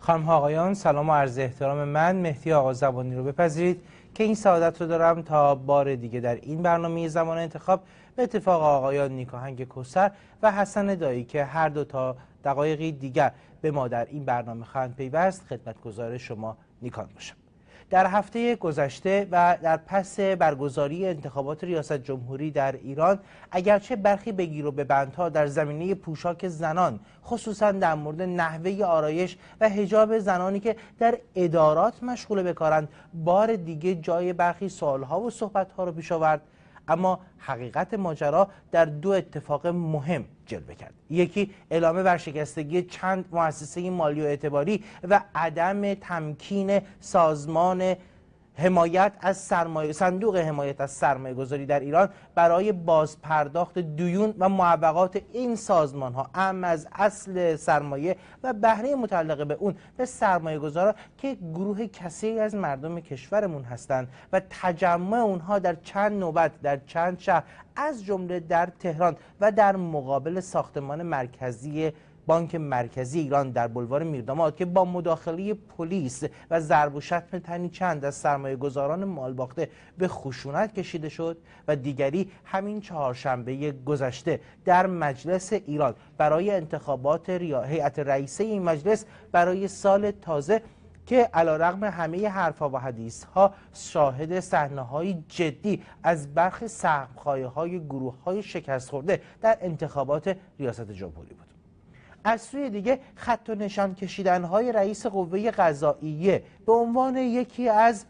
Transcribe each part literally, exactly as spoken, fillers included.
خانم ها آقایان، سلام و عرض احترام من مهدی آقا زبانی رو بپذیرید که این سعادت رو دارم تا بار دیگه در این برنامه زمان انتخاب به اتفاق آقایان نیکاهنگ کوثر و حسن دایی که هر دو تا دقایقی دیگر به ما در این برنامه خواهند پیوست خدمتگزار شما نیکان باشم. در هفته گذشته و در پس برگزاری انتخابات ریاست جمهوری در ایران، اگرچه برخی بگیر و ببندها در زمینه پوشاک زنان، خصوصا در مورد نحوه آرایش و حجاب زنانی که در ادارات مشغول به کارند، بار دیگه جای برخی سوالها و صحبتها رو پیش آورد، اما حقیقت ماجرا در دو اتفاق مهم جلوه کرد. یکی اعلام ورشکستگی چند مؤسسه مالی و اعتباری و عدم تمکین سازمان حمایت از سرمایه صندوق حمایت از سرمایه گذاری در ایران برای بازپرداخت دیون و معوقات این سازمان ها، اما از اصل سرمایه و بهره متعلق به اون به سرمایه گذارا که گروه کثیری از مردم کشورمون هستند و تجمع اونها در چند نوبت در چند شهر از جمله در تهران و در مقابل ساختمان مرکزی بانک مرکزی ایران در بلوار میرداماد که با مداخله پلیس و ضرب و شتم تنی چند از سرمایه گذاران مالباخته به خشونت کشیده شد، و دیگری همین چهارشنبه گذشته در مجلس ایران برای انتخابات هیئت رئیسه این مجلس برای سال تازه که علیرغم همه حرفا و حدیثها شاهد صحنه‌های جدی از برخی سهم‌خواهی‌های گروه‌های شکست خورده در انتخابات ریاست جمهوری بود. از سوی دیگه خط و نشان کشیدن‌های رئیس قوه قضاییه به عنوان یکی از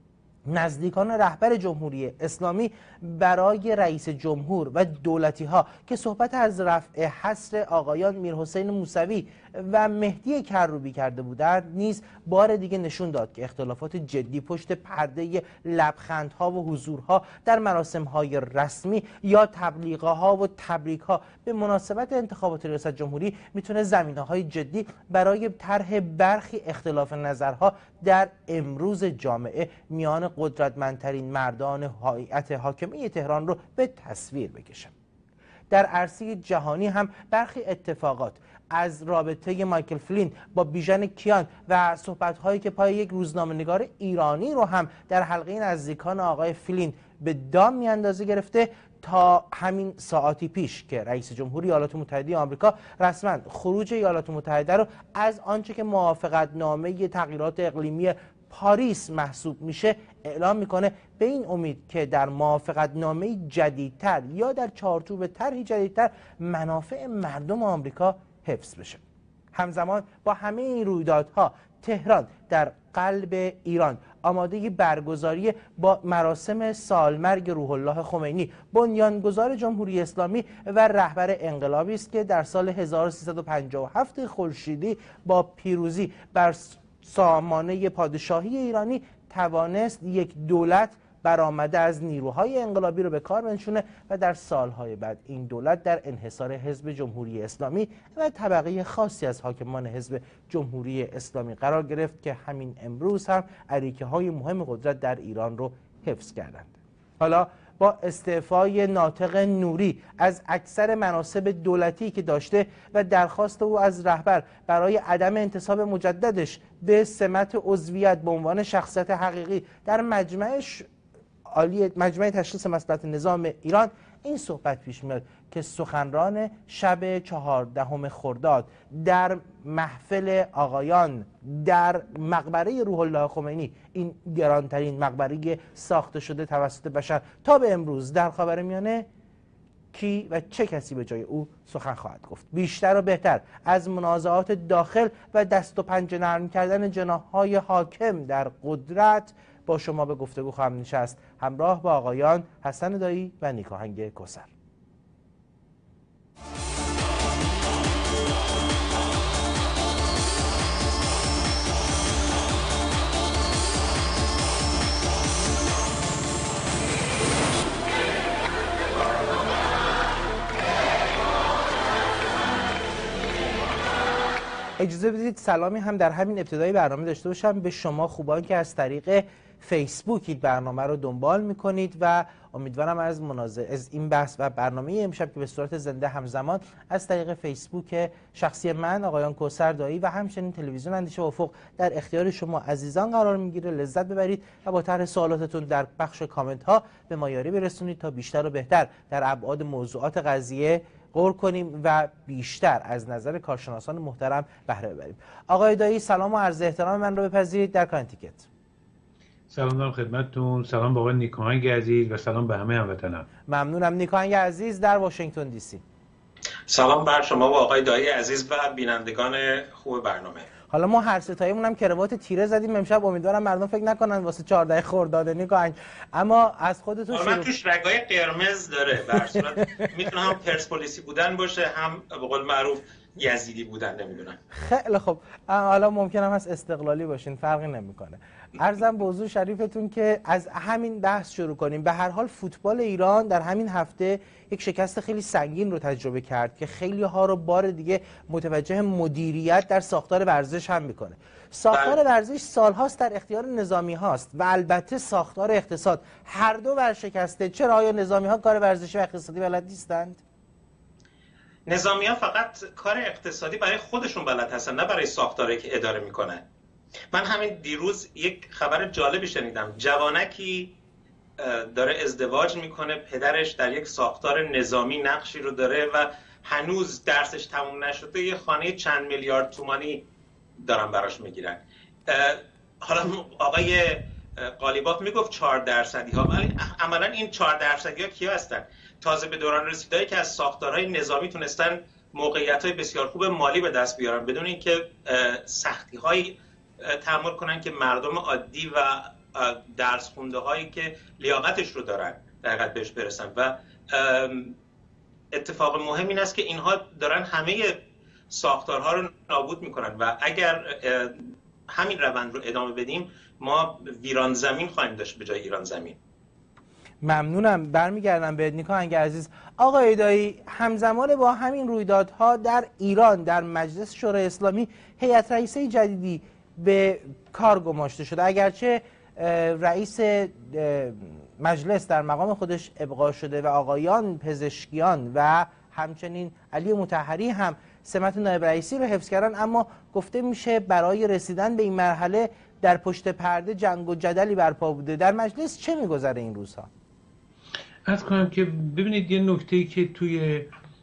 نزدیکان رهبر جمهوری اسلامی برای رئیس جمهور و دولتی ها که صحبت از رفع حصر آقایان میرحسین موسوی و مهدی کروبی کرده بودند نیز بار دیگه نشون داد که اختلافات جدی پشت پرده لبخندها و حضورها در مراسم‌های رسمی یا تبلیغها و تبریک‌ها به مناسبت انتخابات ریاست جمهوری میتونه زمینه‌های جدی برای طرح برخی اختلاف نظرها در امروز جامعه میان قدرتمندترین مردان هیئت حاکمه تهران رو به تصویر بکشه. در عرصه جهانی هم برخی اتفاقات از رابطه مایکل فلین با بیژن کیان و صحبت‌هایی که پای یک روزنامه‌نگار ایرانی رو هم در حلقه نزدیکان آقای فلین به دام میاندازه گرفته تا همین ساعتی پیش که رئیس جمهوری ایالات متحده آمریکا رسما خروج ایالات متحده رو از آنچه که موافقت نامه تغییرات اقلیمی پاریس محسوب میشه اعلام میکنه، به این امید که در موافقت نامه جدیدتر یا در چارچوب طرحی جدیدتر منافع مردم آمریکا حفظ بشه. همزمان با همه این رویدادها تهران در قلب ایران آماده برگزاری با مراسم سالمرگ روح الله خمینی بنیانگذار جمهوری اسلامی و رهبر انقلابی است که در سال هزار و سیصد و پنجاه و هفت خورشیدی با پیروزی بر سامانه پادشاهی ایرانی توانست یک دولت برآمده از نیروهای انقلابی رو به کار بنشونه و در سالهای بعد این دولت در انحصار حزب جمهوری اسلامی و طبقه خاصی از حاکمان حزب جمهوری اسلامی قرار گرفت که همین امروز هم اریکه‌های مهم قدرت در ایران رو حفظ کردند. حالا با استعفای ناطق نوری از اکثر مناصب دولتی که داشته و درخواست او از رهبر برای عدم انتصاب مجددش به سمت عضویت به عنوان شخصیت حقیقی در مجمع عالی مجمع تشخیص مصلحت نظام ایران، این صحبت پیش میاد که سخنران شب چهاردهم خرداد در محفل آقایان در مقبره روح الله خمینی، این گرانترین مقبره ساخته شده توسط بشر تا به امروز در خاورمیانه، کی و چه کسی به جای او سخن خواهد گفت؟ بیشتر و بهتر از منازعات داخل و دست و پنجه نرم کردن جناح‌های حاکم در قدرت با شما به گفتگو خواهم نشست، همراه با آقایان حسن دایی و نیکاهنگ کوثر. اجازه بدید سلامی هم در همین ابتدای برنامه داشته باشم به شما خوبان که از طریق فیسبوک این برنامه رو دنبال میکنید و امیدوارم از مناظر از این بحث و برنامه امشب که به صورت زنده همزمان از طریق فیسبوک شخصی من آقایان کوثر دایی و همچنین تلویزیون اندیشه افق در اختیار شما عزیزان قرار میگیره، لذت ببرید و با طرح سوالاتتون در بخش کامنت ها به ما یاری برسونید تا بیشتر و بهتر در ابعاد موضوعات قضیه غور کنیم و بیشتر از نظر کارشناسان محترم بهره ببریم. آقای دایی سلام و عرض احترام من رو بپذیرید در کانال تیکت. سلام دارم خدمتتون، سلام به آقای نیکاهنگ عزیز و سلام به همه هموطنان. ممنونم. نیکاهنگ عزیز در واشنگتن دی سی. سلام بر شما و آقای دایی عزیز و بینندگان خوب برنامه. حالا ما هر ستایمون هم کروات تیره زدیم امشب، امیدوارم مردم فکر نکنن واسه چهارده خرداد نیکاهنگ، اما از خودتون شروع. من توش رگای قرمز داره، به هر صورت میتونه هم پرسپولیسی بودن باشه هم به قول معروف یزیدی بودن، نمیدونم. خیلی خب، حالا ممکنه هست استقلالی باشین، فرقی نمیکنه. عرضم به حضور شریفتون که از همین بحث شروع کنیم. به هر حال فوتبال ایران در همین هفته یک شکست خیلی سنگین رو تجربه کرد که خیلی ها رو بار دیگه متوجه مدیریت در ساختار ورزش هم میکنه. ساختار ورزش سالهاست در اختیار نظامی هاست و البته ساختار اقتصاد، هر دو ورشکسته. چرا آیا نظامی ها کار ورزشی و اقتصادی بلد نیستند؟ نظامی ها فقط کار اقتصادی برای خودشون بلد هستن، نه برای ساختاری که اداره میکنن. من همین دیروز یک خبر جالبی شنیدم. جوانکی داره ازدواج میکنه، پدرش در یک ساختار نظامی نقشی رو داره و هنوز درسش تموم نشده، یه خانه چند میلیارد تومانی دارن براش میگیرن. حالا آقای قالیباف میگفت چهار درصدی ها، ولی عملا این چهار درصدی ها کیا هستن؟ تازه به دوران رسیدهایی که از ساختارهای نظامی تونستن موقعیت‌های بسیار خوب مالی به دست بیارن بدون اینکه سختی‌هایی تحمل کنن که مردم عادی و درس خونده هایی که لیاقتش رو دارن در حقیقت بهش برسن. و اتفاق مهم این است که اینها دارن همه ساختارها رو نابود میکنن و اگر همین روند رو ادامه بدیم ما ویران زمین خواهیم داشت به جای ایران زمین. ممنونم. برمیگردم به نیکاهنگ عزیز. آقای دایی، همزمان با همین رویدادها در ایران در مجلس شورای اسلامی هیئت رئیسه جدیدی به کار گماشته شده. اگرچه رئیس مجلس در مقام خودش ابقا شده و آقایان پزشکیان و همچنین علی مطهری هم سمت نایب رئیسی رو حفظ کردن، اما گفته میشه برای رسیدن به این مرحله در پشت پرده جنگ و جدلی برپا بوده. در مجلس چه میگذره این روزها؟ عرض کنم که ببینید یه نکته‌ای که توی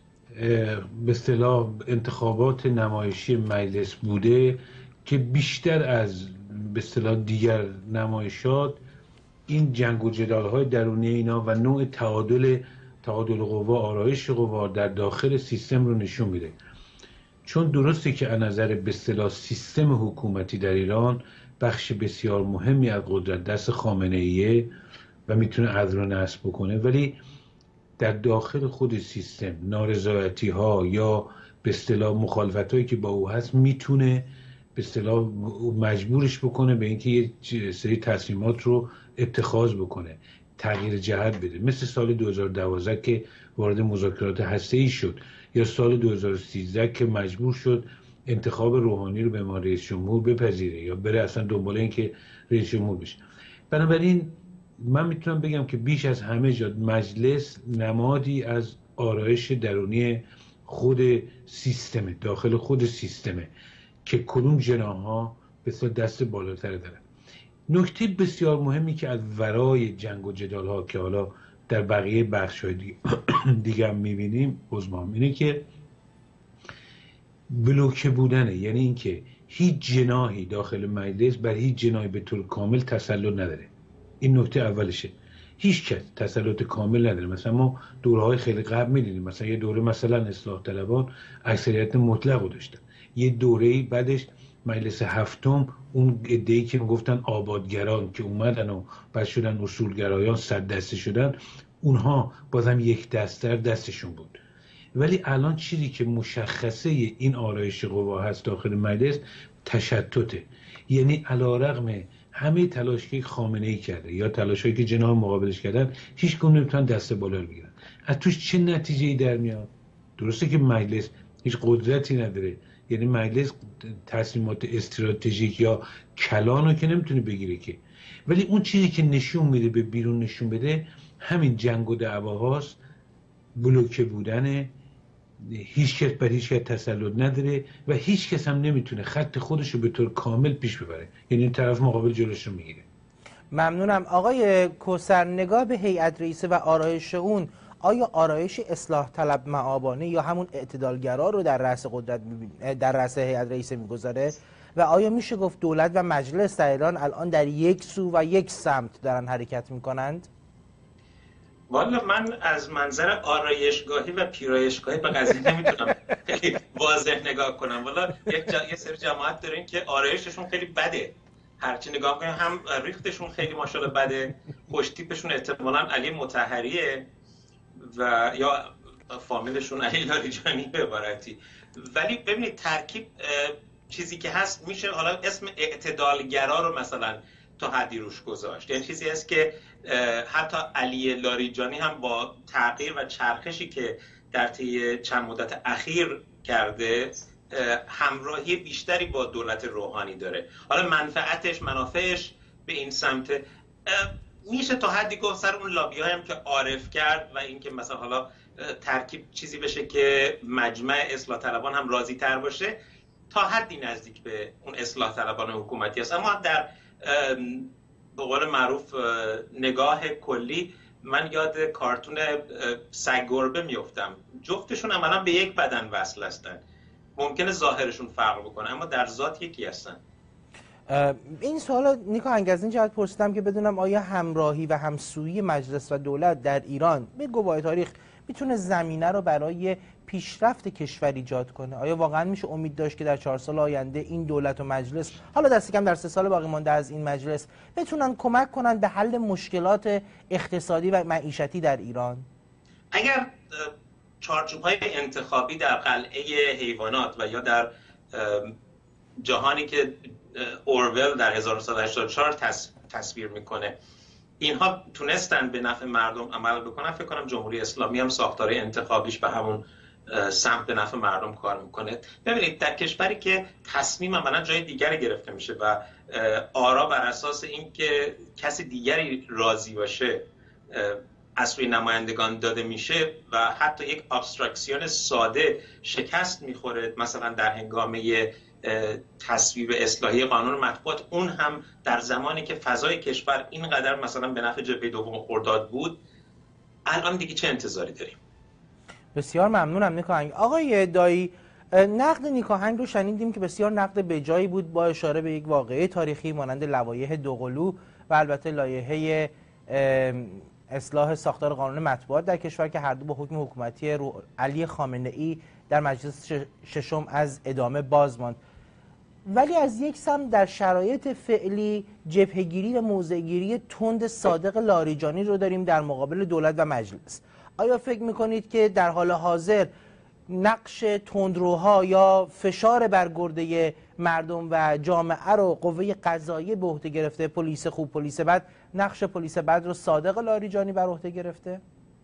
به اصطلاح انتخابات نمایشی مجلس بوده که بیشتر از به اصطلاح دیگر نمایشات این جنگ و جدال‌های درونی اینا و نوع تعادل تعادل قوا، آرایش قوا در داخل سیستم رو نشون میده. چون درسته که از نظر به اصطلاح سیستم حکومتی در ایران بخش بسیار مهمی از قدرت دست خامنه‌ایه و میتونه عدل و نصب بکنه، ولی در داخل خود سیستم نارضایتی‌ها یا به اصطلاح مخالفت‌هایی که با او هست میتونه به اصطلاح مجبورش بکنه به اینکه یه سری تصمیمات رو اتخاذ بکنه، تغییر جهت بده. مثل سال دو هزار و دوازده که وارد مذاکرات هسته‌ای شد، یا سال دو هزار و سیزده که مجبور شد انتخاب روحانی رو به عنوان رئیس جمهور بپذیره یا بره اصلا دنبال این که رئیس جمهور بشه. بنابراین من میتونم بگم که بیش از همه جا مجلس نمادی از آرایش درونی خود سیستمه، داخل خود سیستمه که کدوم جناح‌ها بسیار دست بالاتر دارن. نکته بسیار مهمی که از ورای جنگ و جدال‌ها که حالا در بقیه بخش‌های دیگه, دیگه هم می‌بینیم عزمام اینه که بلوکه بودنه، یعنی اینکه هیچ جناحی داخل مجلس بر هیچ جناحی به طور کامل تسلط نداره. این نکته اولشه. هیچ کس تسلط کامل نداره. مثلا ما دوره‌های خیلی قبل می‌دیدیم، مثلا یه دوره مثلا اصلاح طلبان اکثریت مطلق رو داشتن، یه دوره‌ای بعدش مجلس هفتم اون عده‌ای که میگفتن آبادگران که اومدن و بعد شدن اصولگرایان صد دسته شدن، اونها بازم یک دستر دستشون بود. ولی الان چیزی که مشخصه این آرایش قوا هست داخل مجلس تشتته. یعنی علی‌رغم همه تلاش که خامنه‌ای کرده یا تلاشایی که جناح مقابلش کردن، هیچ کدوم نمیتونن دست بالا رو بگیرن. از توش چه نتیجه‌ای در میاد؟ درسته که مجلس هیچ قدرتی نداره، یعنی مجلس تصمیمات استراتژیک یا کلان رو که نمیتونه بگیره که، ولی اون چیزی که نشون میده به بیرون نشون بده همین جنگ و دعواهاست، بلوکه بودنه، هیچ کس بر هیچ کس تسلط نداره و هیچ کس هم نمیتونه خط خودش رو به طور کامل پیش ببره، یعنی این طرف مقابل جلوش رو میگیره. ممنونم. آقای کوثر، نگاه به هیئت رئیسه و آرایش اون، آیا آرایش اصلاح طلب معابانه یا همون اعتدالگرا رو در رأس قدرت در رأس هیئت رئیسه میگذاره و آیا میشه گفت دولت و مجلس در ایران الان در یک سو و یک سمت دارن حرکت میکنند؟ والا من از منظر آرایشگاهی و پیرایشگاهی به قضیه نمیتونم خیلی واضح نگاه کنم. والا یک جا... یه سری جماعت دارین که آرایششون خیلی بده، هرچی نگاه کنیم هم ریختشون خیلی ماشاءالله بده، پشتیپشون احتمالاً علی مطهریه و یا فامیلشون علی لاریجانی به عبارتی. ولی ببینید ترکیب چیزی که هست میشه حالا اسم اعتدالگرا رو مثلا تا حدی روش گذاشت، یعنی چیزی هست که حتی علی لاریجانی هم با تغییر و چرخشی که در طی چند مدت اخیر کرده همراهی بیشتری با دولت روحانی داره. حالا منفعتش منافعش به این سمت میشه تا حدی گفت سر اون لابی‌های هم که عارف کرد و اینکه مثلا حالا ترکیب چیزی بشه که مجمع اصلاح طلبان هم راضی تر باشه، تا حدی نزدیک به اون اصلاح طلبان حکومتی است. اما در به قول معروف نگاه کلی من یاد کارتون سگ گربه میافتم، جفتشون عملا به یک بدن وصل هستن، ممکنه ظاهرشون فرق بکنه اما در ذات یکی هستن. این سوال نیکا هنگ از این جهت پرسیدم که بدونم آیا همراهی و همسویی مجلس و دولت در ایران به گواه تاریخ میتونه زمینه رو برای پیشرفت کشور ایجاد کنه؟ آیا واقعا میشه امید داشت که در چهار سال آینده این دولت و مجلس، حالا دست کم در سه سال باقی مانده از این مجلس، بتونن کمک کنن به حل مشکلات اقتصادی و معیشتی در ایران؟ اگر چارچوب‌های انتخابی در قلعه حیوانات و یا در جهانی که اورول در هزار و نهصد و هشتاد و چهار تصویر میکنه اینها تونستن به نفع مردم عمل بکنن، فکر کنم جمهوری اسلامی هم ساختار انتخابیش به همون سمت به نفع مردم کار میکنه. ببینید در کشوری که تصمیم عملا جای دیگری گرفته میشه و آرا بر اساس اینکه کسی دیگری راضی باشه از سوی نمایندگان داده میشه و حتی یک ابستراکسیون ساده شکست میخوره، مثلا در هنگامه تصویب اصلاحی قانون مطبوعات، اون هم در زمانی که فضای کشور اینقدر مثلا به نفع جبهه دوم خرداد بود، الان دیگه چه انتظاری داریم؟ بسیار ممنونم نیکا هنگ. آقای دایی، نقد نیکا هنگ رو شنیدیم که بسیار نقد بجایی بود با اشاره به یک واقعه تاریخی مانند لوایح دوقلو و البته لایحه اصلاح ساختار قانون مطبوعات در کشور که هر دو با حکم حکومتی علی خامنه ای در مجلس ششم از ادامه باز ماند. ولی از یک سمت در شرایط فعلی جبهه‌گیری و موضع‌گیری تند صادق لاریجانی رو داریم در مقابل دولت و مجلس. آیا فکر میکنید که در حال حاضر نقش تندروها یا فشار بر گرده مردم و جامعه رو قوه قضاییه به عهده گرفته، پلیس خوب پلیس بد، نقش پلیس بد رو صادق لاریجانی بر عهده گرفته؟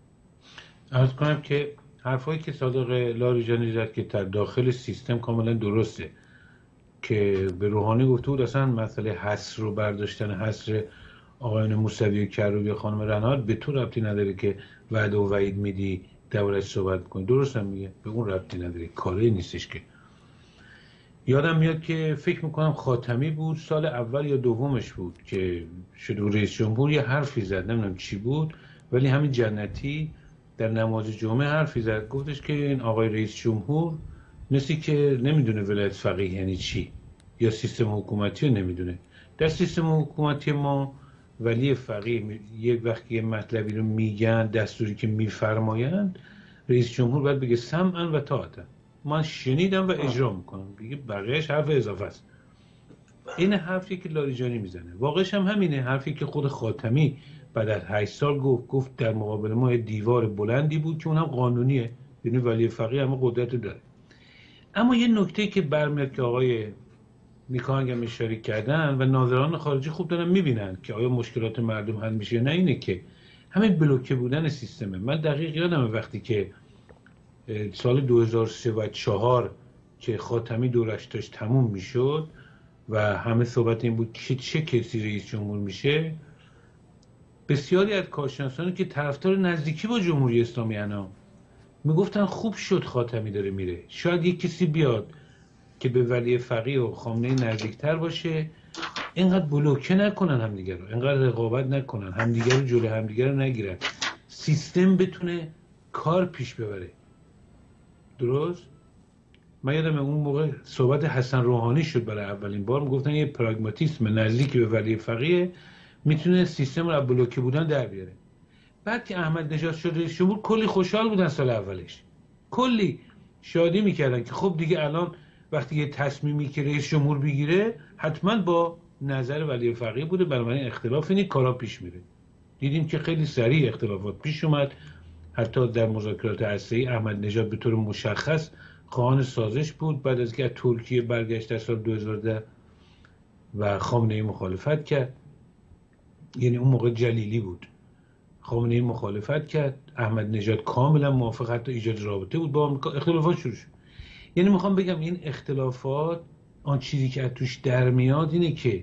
عرض کنم که حرفایی که صادق لاریجانی زد که در داخل سیستم کاملا درسته، که به روحانی گفته بود اصلا مسئله حصر رو برداشتن حصر آقایان موسوی و کروبی و خانم رنهاد به تو ربطی نداره که وعده و وعید میدی دورش صحبت کنی. درست هم میگه، به اون ربطی نداره، کاری نیستش. که یادم میاد که فکر میکنم خاتمی بود، سال اول یا دومش بود که شده رئیس جمهور یه حرفی زد، نمیدونم چی بود، ولی همین جنتی در نماز جمعه حرفی زد، گفتش که این آقای رئیس جمهور نسی که نمیدونه ولایت فقیه یعنی چی یا سیستم حکومتی رو نمیدونه. در سیستم حکومتی ما ولی فقیه یک وقتی یه مطلبی رو میگن، دستوری که میفرمایند، رئیس جمهور باید بگه سمعا و طاعتا، من شنیدم و اجرا میکنم، دیگه بقیهش حرف اضافه است. این حرفی که لاریجانی میزنه واقعش هم همینه، حرفی که خود خاتمی بعد از هشت سال گفت گفت در مقابل ما دیوار بلندی بود که اونم قانونیه، یعنی ولی فقیه هم قدرت داره. اما یه نکته که برمیاد که آقای نیکا هنگ هم اشاره کردن و ناظران خارجی خوب دارن میبینن که آیا مشکلات مردم حل میشه نه، اینه که همین بلوکه بودن سیستمه. من دقیق یادمه وقتی که سال دو هزار و سه و چهار که خاتمی دورش داشت تموم میشد و همه صحبت این بود که چه کسی رئیس جمهور میشه، بسیاری از کارشناسانی که طرفدار نزدیکی با جمهوری اسلامی انا میگفتن خوب شد خاتمی داره میره، شاید یک کسی بیاد که به ولی فقیه و خامنه‌ای نزدیکتر باشه، اینقدر بلوکه نکنن همدیگر رو، اینقدر رقابت نکنن، همدیگر رو جلو همدیگر رو نگیرن، سیستم بتونه کار پیش ببره. درست؟ من یادم اون موقع صحبت حسن روحانی شد برای اولین بار، میگفتن یه پراگماتیسم نزدیک به ولی فقیه میتونه سیستم رو از بلوکه بودن در بیاره. بعد که احمد نژاد شد رئیس جمهور کلی خوشحال بودن، سال اولش کلی شادی میکردن که خب دیگه الان وقتی یه تصمیمی که رئیس جمهور بگیره حتما با نظر ولی فقیه بوده، بنابراین اختلاف اینی کارا پیش میره. دیدیم که خیلی سریع اختلافات پیش اومد، حتی در مذاکرات هسته‌ای احمد نژاد به طور مشخص خواهان سازش بود، بعد از که از ترکیه برگشت در سال دو هزار و ده و خامنه‌ای مخالفت کرد، یعنی اون موقع جلیلی بود، خامنه‌ای مخالفت کرد، احمد نژاد کاملا موافق، حتی ایجاد رابطه بود با آمریکا، اختلافات شروع شد. یعنی میخوام بگم این اختلافات آن چیزی که از توش در میاد اینه که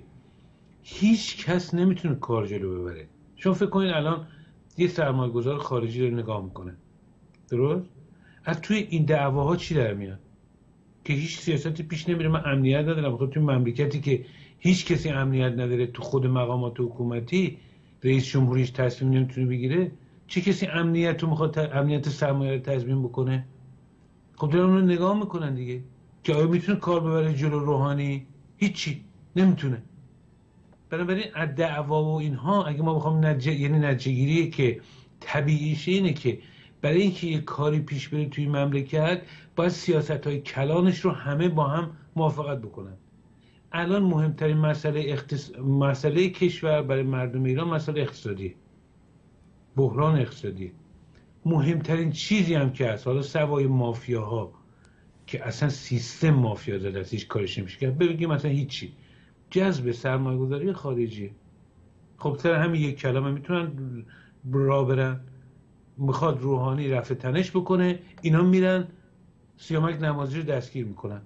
هیچ کس نمیتونه کار جلو ببره. شما فکر کنید الان یه سرمایه‌گذار خارجی رو نگاه میکنه، درست؟ از توی این دعواها چی در میاد؟ که هیچ سیاستی پیش نمیره. من امنیت ندارم، خب توی مملکتی که هیچ کسی امنیت نداره، تو خود مقامات حکومتی رئیس جمهوریش تصمیم نمیتونه بگیره، چه کسی امنیت رو میخواد امنیت سرمایه رو تضمین بکنه؟ خب دارن اونو نگاه میکنن دیگه که آیا میتونه کار ببره جلو روحانی؟ هیچی نمیتونه. بنابراین از دعوا و اینها اگه ما بخوام نتیجه، یعنی نتیجه گیریه که طبیعیشه اینه که برای اینکه یه کاری پیش بره توی مملکت باید سیاست‌های کلانش رو همه با هم موافقت بکنن. الان مهمترین مسئله اختص... مسئله کشور برای مردم ایران مسئله اقتصادی، بحران اقتصادی. مهمترین چیزی هم که هست، حالا سوای مافیاها که اصلا سیستم مافیا زده است، هیچ کارش نمیشه کرد، بگیم مثلا هیچی، جذب سرمایه‌گذاری خارجی. خب سر همین یک کلمه میتونن را برن. میخواد روحانی رفع تنش بکنه، اینا میرن سیامک نمازی رو دستگیر میکنن،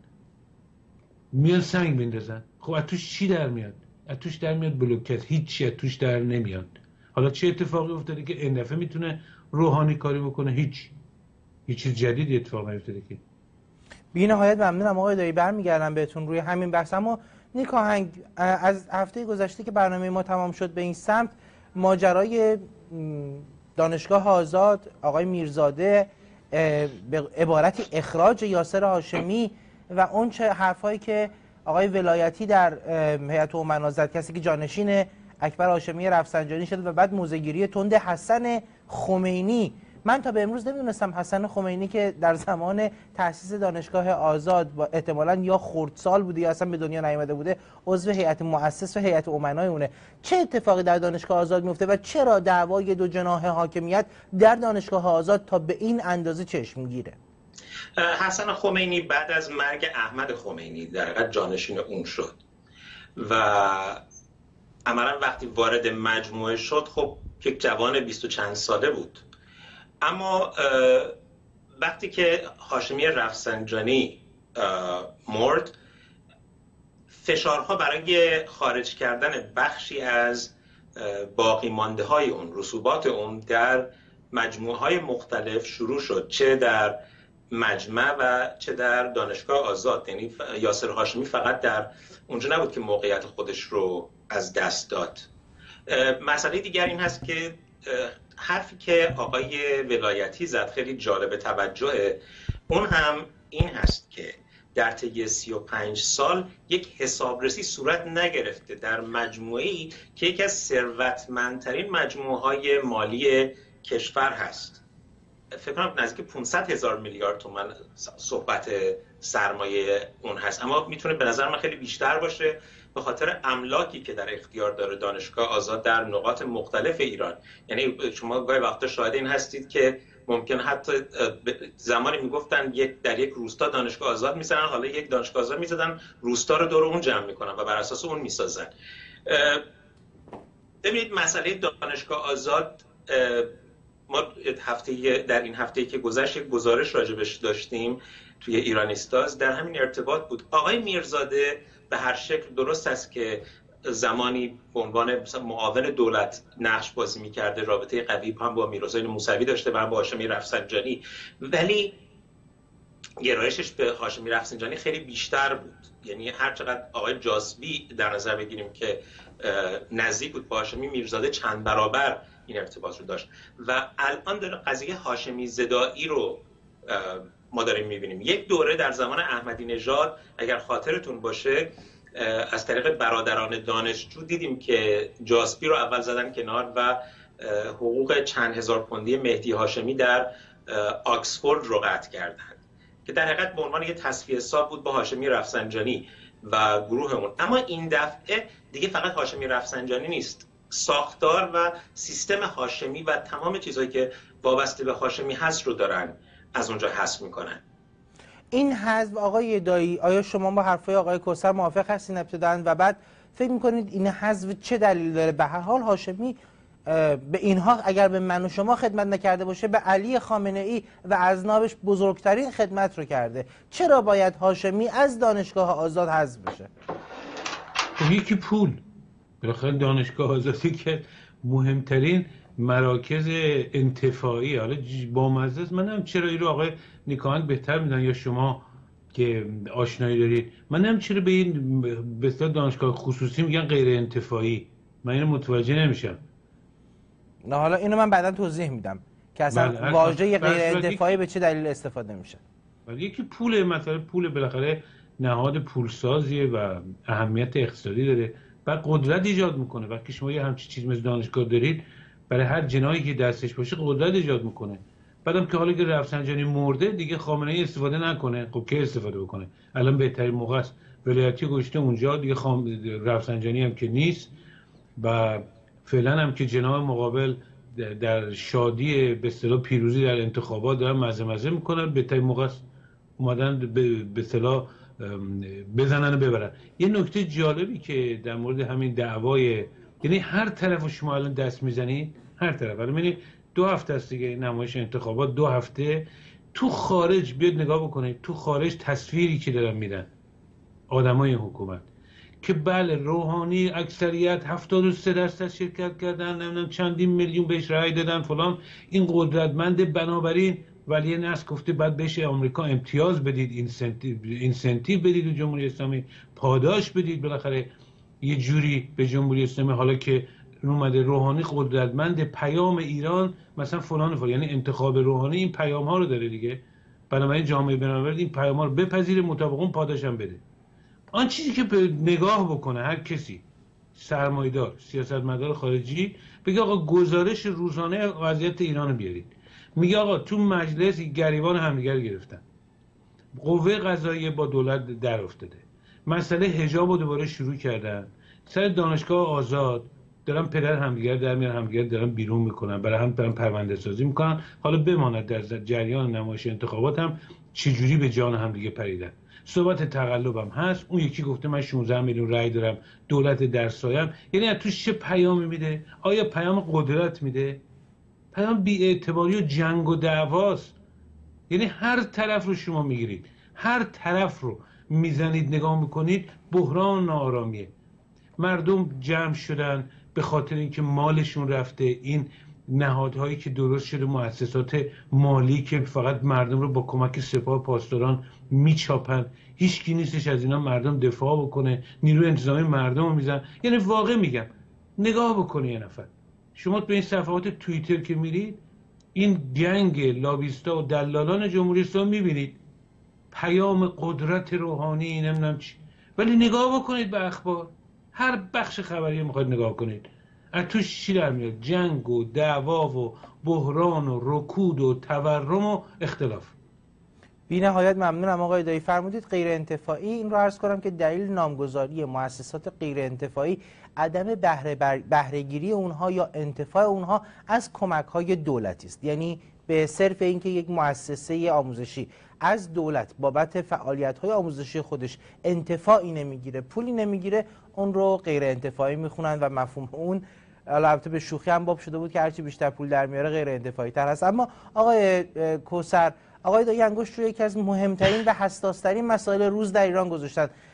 میان سنگ بندازن. خب از توش چی در میاد؟ از توش در میاد بلوکت، هیچی از توش در نمیاد. حالا چه اتفاقی افتاده که این دفعه میتونه روحانی کاری بکنه؟ هیچ هیچ چیز جدیدی اتفاق نیفتاده که. بی نهایت ممنونم آقای دایی، برمیگردم بهتون روی همین بحث. اما نیک آهنگ، از هفته گذشته که برنامه ما تمام شد به این سمت، ماجرای دانشگاه آزاد، آقای میرزاده، به عبارتی اخراج یاسر هاشمی و اون چه حرفایی که آقای ولایتی در هیئت امنا زد، کسی که جانشین اکبر هاشمی رفسنجانی شد، و بعد موضع‌گیری تند حسن خمینی. من تا به امروز نمیدونستم حسن خمینی که در زمان تأسیس دانشگاه آزاد با احتمالاً یا خردسال بوده یا اصلا به دنیا نیامده بوده، عضو هیئت مؤسس و هیئت امنای اونه. چه اتفاقی در دانشگاه آزاد میفته و چرا دعوای دو جناح حاکمیت در دانشگاه آزاد تا به این اندازه چشم گیره؟ حسن خمینی بعد از مرگ احمد خمینی در حقیقت جانشین اون شد و عملاً وقتی وارد مجموعه شد خب یک جوان بیست و چند ساله بود. اما وقتی که هاشمی رفسنجانی مرد، فشارها برای خارج کردن بخشی از باقی مانده های اون، رسوبات اون در مجموعه های مختلف شروع شد، چه در مجمع و چه در دانشگاه آزاد. یعنی یاسر هاشمی فقط در اونجا نبود که موقعیت خودش رو از دست داد. مسئله دیگر این هست که حرفی که آقای ولایتی زد خیلی جالب توجهه. اون هم این هست که در طی سی و پنج سال یک حسابرسی صورت نگرفته در مجموعه‌ای که یکی از ثروتمندترین مجموعه‌های مالی کشور هست. فکر کنم نزدیک پانصد هزار میلیارد تومان صحبت سرمایه اون هست، اما میتونه به نظر من خیلی بیشتر باشه به خاطر املاکی که در اختیار داره دانشگاه آزاد در نقاط مختلف ایران. یعنی شما گاهی وقتا شاهد این هستید که ممکن حتی زمانی میگفتن یک در یک روستا دانشگاه آزاد میزنن، حالا یک دانشگاه آزاد میزدن، روستا رو دور اون جمع میکنن و بر اساس اون میسازن. ببینید مسئله دانشگاه آزاد، ما هفته در این هفته که گذشت یک گزارش راجبش داشتیم توی ایرانیستاز، در همین ارتباط بود. آقای میرزاده به هر شکل درست است که زمانی به عنوان معاون دولت نقش بازی می‌کرده، رابطه قوی هم با میرحسین موسوی داشته و هم با هاشمی رفسنجانی، ولی گرایشش به هاشمی رفسنجانی خیلی بیشتر بود. یعنی هر چقدر آقای جاسبی در نظر بگیریم که نزدیک بود با هاشمی، میرزاده چند برابر این ارتباط رو داشت و الان داره قضیه هاشمی زدایی رو ما داریم می‌بینیم. یک دوره در زمان احمدی نژاد اگر خاطرتون باشه از طریق برادران دانشجو دیدیم که جاسبی رو اول زدن کنار و حقوق چند هزار پوندی مهدی هاشمی در آکسفورد رو قطع کردند که در حقیقت به عنوان یک تصفیه حساب بود با هاشمی رفسنجانی و گروهمون. اما این دفعه دیگه فقط هاشمی رفسنجانی نیست، ساختار و سیستم هاشمی و تمام چیزهایی که وابسته به هاشمی هست رو دارن از اونجا حذف میکنن. این حذف آقای دایی، آیا شما با حرفای آقای کوثر موافق هستین ابتداً و بعد فکر میکنید این حذف چه دلیل داره؟ به هر حال هاشمی به اینها اگر به من و شما خدمت نکرده باشه به علی خامنه ای و اذنابش بزرگترین خدمت رو کرده. چرا باید هاشمی از دانشگاه آزاد حذف بشه؟ یکی پول. بالاخره دانشگاه آزادی که مهمترین مراکز انتفاعی، حالا با مزه است. من هم چرا این رو آقای نیکاهنگ بهتر میدن یا شما که آشنایی دارید، من هم چرا به این به اصطلاح دانشگاه خصوصی میگن غیر انتفاعی، من اینو متوجه نمیشم. نه حالا اینو من بعدا توضیح میدم که اصلا واژه غیر انتفاعی به چه دلیل استفاده میشه. ولی یکی پول، مثلا پول بالاخره نهاد پولسازیه و اهمیت اقتصادی داره و قدرت ایجاد میکنه. وقتی شما یه همچین چیز مثل دانشگاه دارید، برای هر جناحی که دستش باشه قدرت ایجاد میکنه. بعدم که حالا که رفسنجانی مرده دیگه خامنه ای استفاده نکنه، خب کی استفاده بکنه؟ الان بهترین موقع است. ولایتی گشته اونجا دیگه، خام... رفسنجانی هم که نیست و فعلا هم که جناح مقابل در شادی به اصطلاح پیروزی در انتخابات دارن مزه مزه میکنن، بهترین موقع است اومدن به اصطلاح بزنن و ببرن. یه نکته جالبی که در مورد همین دعوای، یعنی هر طرف شما الان دست میزنید، هر طرف، الان ببینید دو هفته است دیگه نمایش انتخابات، دو هفته تو خارج بیاد نگاه بکنید، تو خارج تصویری که دارن میدن آدمای حکومت که بله روحانی اکثریت هفتاد و سه درصد شرکت کردن، نمیدونم چندین میلیون بهش رأی دادن فلان، این قدرتمند، بنابراین ولی ناس گفته بعد بهش آمریکا امتیاز بدید، اینسنتیو اینسنتیو بدید و جمهوری اسلامی پاداش بدید بالاخره یه جوری به جمهوری اسلامی. حالا که اومده روحانی قدرتمند، پیام ایران مثلا فلان فلان، یعنی انتخاب روحانی این پیام ها رو داره دیگه، بنابراین جامعه بین‌المللی این پیام ها رو بپذیره، مطابق اون پاداش هم بده. آن چیزی که نگاه بکنه هر کسی، سرمایه‌دار، سیاستمدار خارجی، بگه آقا گزارش روزانه وضعیت ایران رو بیارید. میگه آقا تو مجلس گریبان همدیگر گرفتن، قوه قضاییه با دولت در افتاده، مسئله حجاب رو دوباره شروع کردن، سر دانشگاه آزاد دارن پدر همدیگر در میارن، همدیگر دارن بیرون میکنن، برای هم دارن پرونده سازی میکنن. حالا بماند در جریان نمایش انتخابات هم چجوری به جان همدیگه پریدن. صحبت تقلب هم هست. اون یکی گفته من شانزده میلیون رأی دارم، دولت در سایم. یعنی از توش چه پیامی میده؟ آیا پیام قدرت میده؟ پیام بی‌اعتباری و جنگ و دعواست. یعنی هر طرف رو شما میگیرید، هر طرف رو میزنید، نگاه میکنید، بحران ناآرامیه. مردم جمع شدن به خاطر اینکه مالشون رفته. این نهادهایی که درست شده، مؤسسات مالی که فقط مردم رو با کمک سپاه پاسداران میچاپن، هیچ کی نیستش از اینا مردم دفاع بکنه، نیروی انتظامی مردم رو میزن. یعنی واقع میگم نگاه بکنه یه نفر، شما به این صفحات توییتر که میرید، این گنگ لابیستا و دلالان جمهوری اسلامی میبینید، پیام قدرت روحانی نمیدونم چی، ولی نگاه بکنید به اخبار، هر بخش خبری میخواید نگاه کنید، از توش چی در میاد؟ جنگ و دعوا و بحران و رکود و تورم و اختلاف. بی نهایت ممنونم آقای دایی. فرمودید غیر انتفاعی، این رو عرض کنم که دلیل نامگذاری مؤسسات غیر انتفاعی عدم بهره بهره‌گیری اونها یا انتفاع اونها از کمک‌های دولتی است. یعنی به صرف اینکه یک مؤسسه آموزشی از دولت بابت فعالیت‌های آموزشی خودش انتفاعی نمیگیره، پولی نمیگیره، اون رو غیر انتفاعی میخونن و مفهوم اون البته به شوخی هم باب شده بود که هرچی بیشتر پول در میاره غیر انتفاعی تر هست. اما آقای کوثر، آقای دایی انگشت روی یکی از مهمترین و حساس‌ترین مسائل روز در ایران گذاشتن.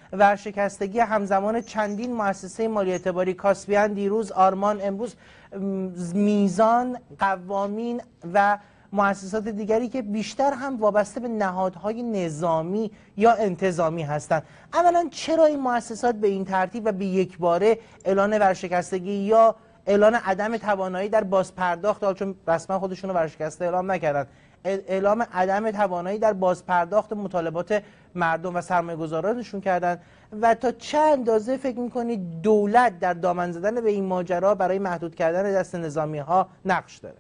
ورشکستگی همزمان چندین مؤسسه مالی اعتباری، کاسپیان دیروز، آرمان امروز، میزان، قوامین و مؤسسات دیگری که بیشتر هم وابسته به نهادهای نظامی یا انتظامی هستند. اولا چرا این مؤسسات به این ترتیب و به یک باره اعلان ورشکستگی یا اعلان عدم توانایی در بازپرداخت، چون رسما خودشون رو ورشکسته اعلام نکردن، اعلام عدم توانایی در بازپرداخت مطالبات مردم و سرمایه‌گذارانشون کردن و تا چه اندازه فکر می‌کنید دولت در دامن زدن به این ماجرا برای محدود کردن دست نظامی‌ها نقش داره؟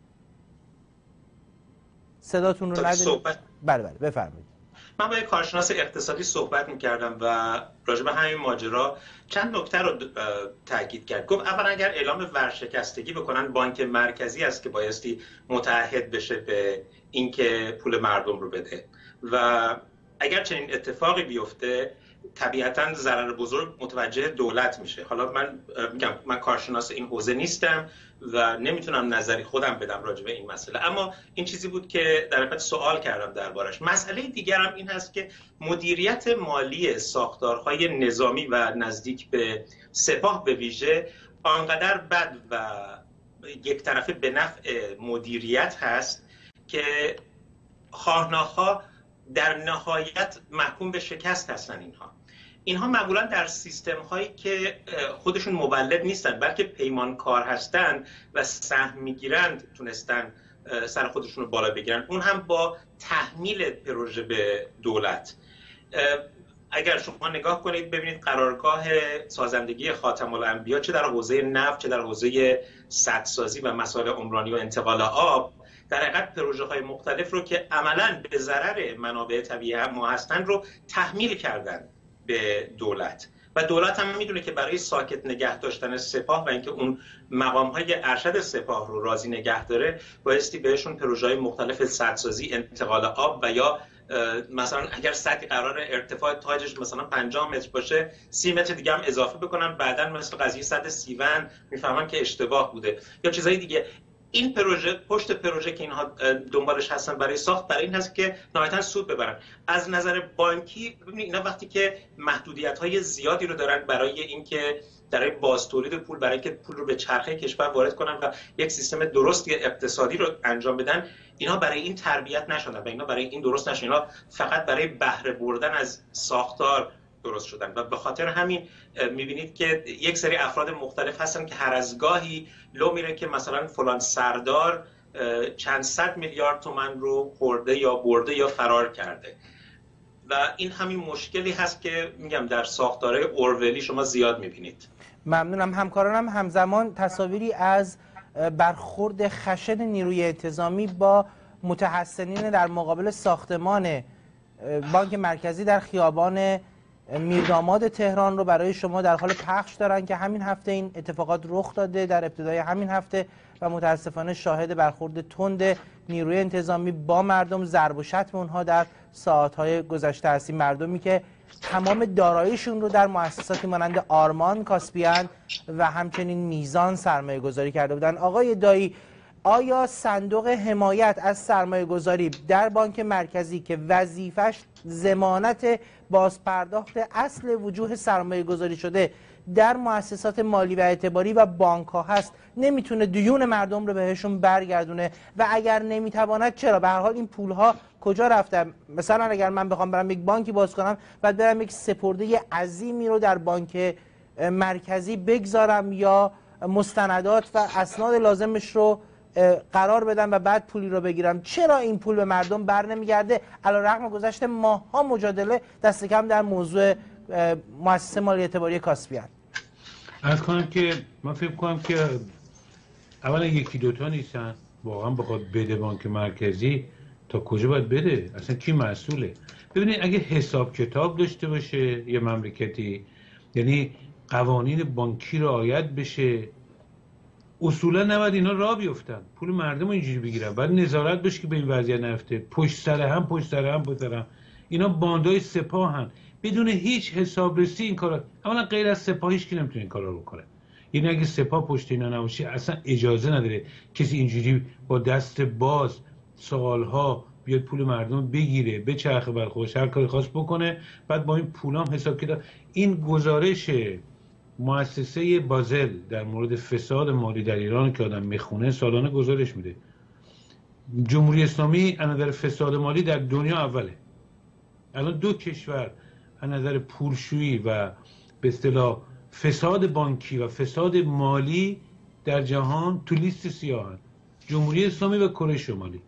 صداتون رو نداریم. بله بله بفرمایید. من با یک کارشناس اقتصادی صحبت می‌کردم و راجع به همین ماجرا چند نکته رو تاکید کرد. گفت اولا اگر اعلام ورشکستگی بکنن، بانک مرکزی است که بایستی متعهد بشه به اینکه پول مردم رو بده و اگر چنین اتفاقی بیفته طبیعتاً ضرر بزرگ متوجه دولت میشه. حالا من میگم من کارشناس این حوزه نیستم و نمیتونم نظری خودم بدم راجع به این مسئله، اما این چیزی بود که در واقع سوال کردم دربارش. مسئله دیگرم این هست که مدیریت مالی ساختارهای نظامی و نزدیک به سپاه به ویژه آنقدر بد و یک طرفه به نفع مدیریت هست که خواهناخواه در نهایت محکوم به شکست هستن. اینها اینها معمولا در سیستم هایی که خودشون مولد نیستن بلکه پیمانکار هستن و سهم میگیرند تونستن سر خودشون رو بالا بگیرن، اون هم با تحمیل پروژه به دولت. اگر شما نگاه کنید ببینید قرارگاه سازندگی خاتم الانبیا چه در حوزه نفت چه در حوزه سدسازی و مسائل عمرانی و انتقال آب، در حقیقت پروژه های مختلف رو که عملاً به ضرر منابع طبیعی ما هستن رو تحمیل کردن به دولت و دولت هم میدونه که برای ساکت نگه داشتن سپاه و اینکه اون مقام های ارشد سپاه رو راضی نگه داره بایستی بهشون پروژه های مختلف سدسازی، انتقال آب و یا مثلا اگر سطح قرار ارتفاع تاجش مثلا پنجاه متر باشه سی متر دیگه هم اضافه بکنن، بعداً مثل قضیه سد سیون میفهمن که اشتباه بوده یا چیزای دیگه. این پروژه پشت پروژه که اینها دنبالش هستن برای ساخت برای این هست که نهایتاً سود ببرن. از نظر بانکی ببینید اینا وقتی که محدودیت‌های زیادی رو دارن برای اینکه برای باز تولید پول، برای اینکه پول رو به چرخه کشور وارد کنن و یک سیستم درستی اقتصادی رو انجام بدن، اینا برای این تربیت نشدن و اینا برای این درست نشدن، اینا فقط برای بهره بردن از ساختار درست شدن و به خاطر همین میبینید که یک سری افراد مختلف هستن که هر از گاهی لو میره که مثلا فلان سردار چند صد میلیارد تومان رو خورده یا برده یا فرار کرده و این همین مشکلی هست که میگم در ساختارهای اورولی شما زیاد میبینید. ممنونم. همکارانم همزمان تصاویری از برخورد خشن نیروی انتظامی با متحسنین در مقابل ساختمان بانک مرکزی در خیابان میرداماد تهران رو برای شما در حال پخش دارن که همین هفته این اتفاقات رخ داده، در ابتدای همین هفته، و متاسفانه شاهد برخورد تند نیروی انتظامی با مردم، ضرب و شتم اونها در ساعت‌های گذشته هستیم. مردمی که تمام داراییشون رو در مؤسساتی مانند آرمان، کاسپیان و همچنین میزان سرمایه گذاری کرده بودن. آقای دایی، آیا صندوق حمایت از سرمایه گذاری در بانک مرکزی که وظیفش ضمانت بازپرداخت اصل وجوه سرمایه گذاری شده در مؤسسات مالی و اعتباری و بانک ها هست، نمیتونه دیون مردم رو بهشون برگردونه و اگر نمیتواند چرا؟ به هر حال این پول ها کجا رفته؟ مثلا اگر من بخوام برم یک بانکی باز کنم بعد برم یک سپرده عظیمی رو در بانک مرکزی بگذارم یا مستندات و اسناد لازمش رو قرار بدم و بعد پولی رو بگیرم، چرا این پول به مردم بر نمیگرده؟ علیرغم گذشته ماها مجادله دست کم در موضوع مؤسسه مالی اعتباری کاسپیان. عرض کنم که من فکر کنم که اولا یکی دوتا نیستن، واقعا بخواد بده بانک مرکزی تا کجا باید بده؟ اصلا کی مسئوله؟ ببینید اگه حساب کتاب داشته باشه یه مملکتی، یعنی قوانین بانکی رعایت بشه، اصولا نباید اینا راه بیفتن، پول مردم رو اینجوری بگیرن، باید نظارت بشه که به این وضعیت نیفته. پشت سر هم پشت سر هم پشت سر هم اینا باندای سپاهن، بدون هیچ حسابرسی این کارا. اولا غیر از سپاه هیچ کی نمیتونه این کارا رو کنه. یعنی اگه سپاه پشت اینا نباشه اصلا اجازه نداره کسی اینجوری با دست باز سوالها بیاد پول مردم بگیره، به چرخه بر خودش، هر کاری خواست بکنه، بعد با این پولام حساب کتاب. این گزارش مؤسسه بازل در مورد فساد مالی در ایران که آدم میخونه سالانه گزارش میده. جمهوری اسلامی از نظر فساد مالی در دنیا اوله. الان دو کشور از نظر پولشویی و به اصطلاح فساد بانکی و فساد مالی در جهان تو لیست سیاهن، جمهوری اسلامی و کره شمالی.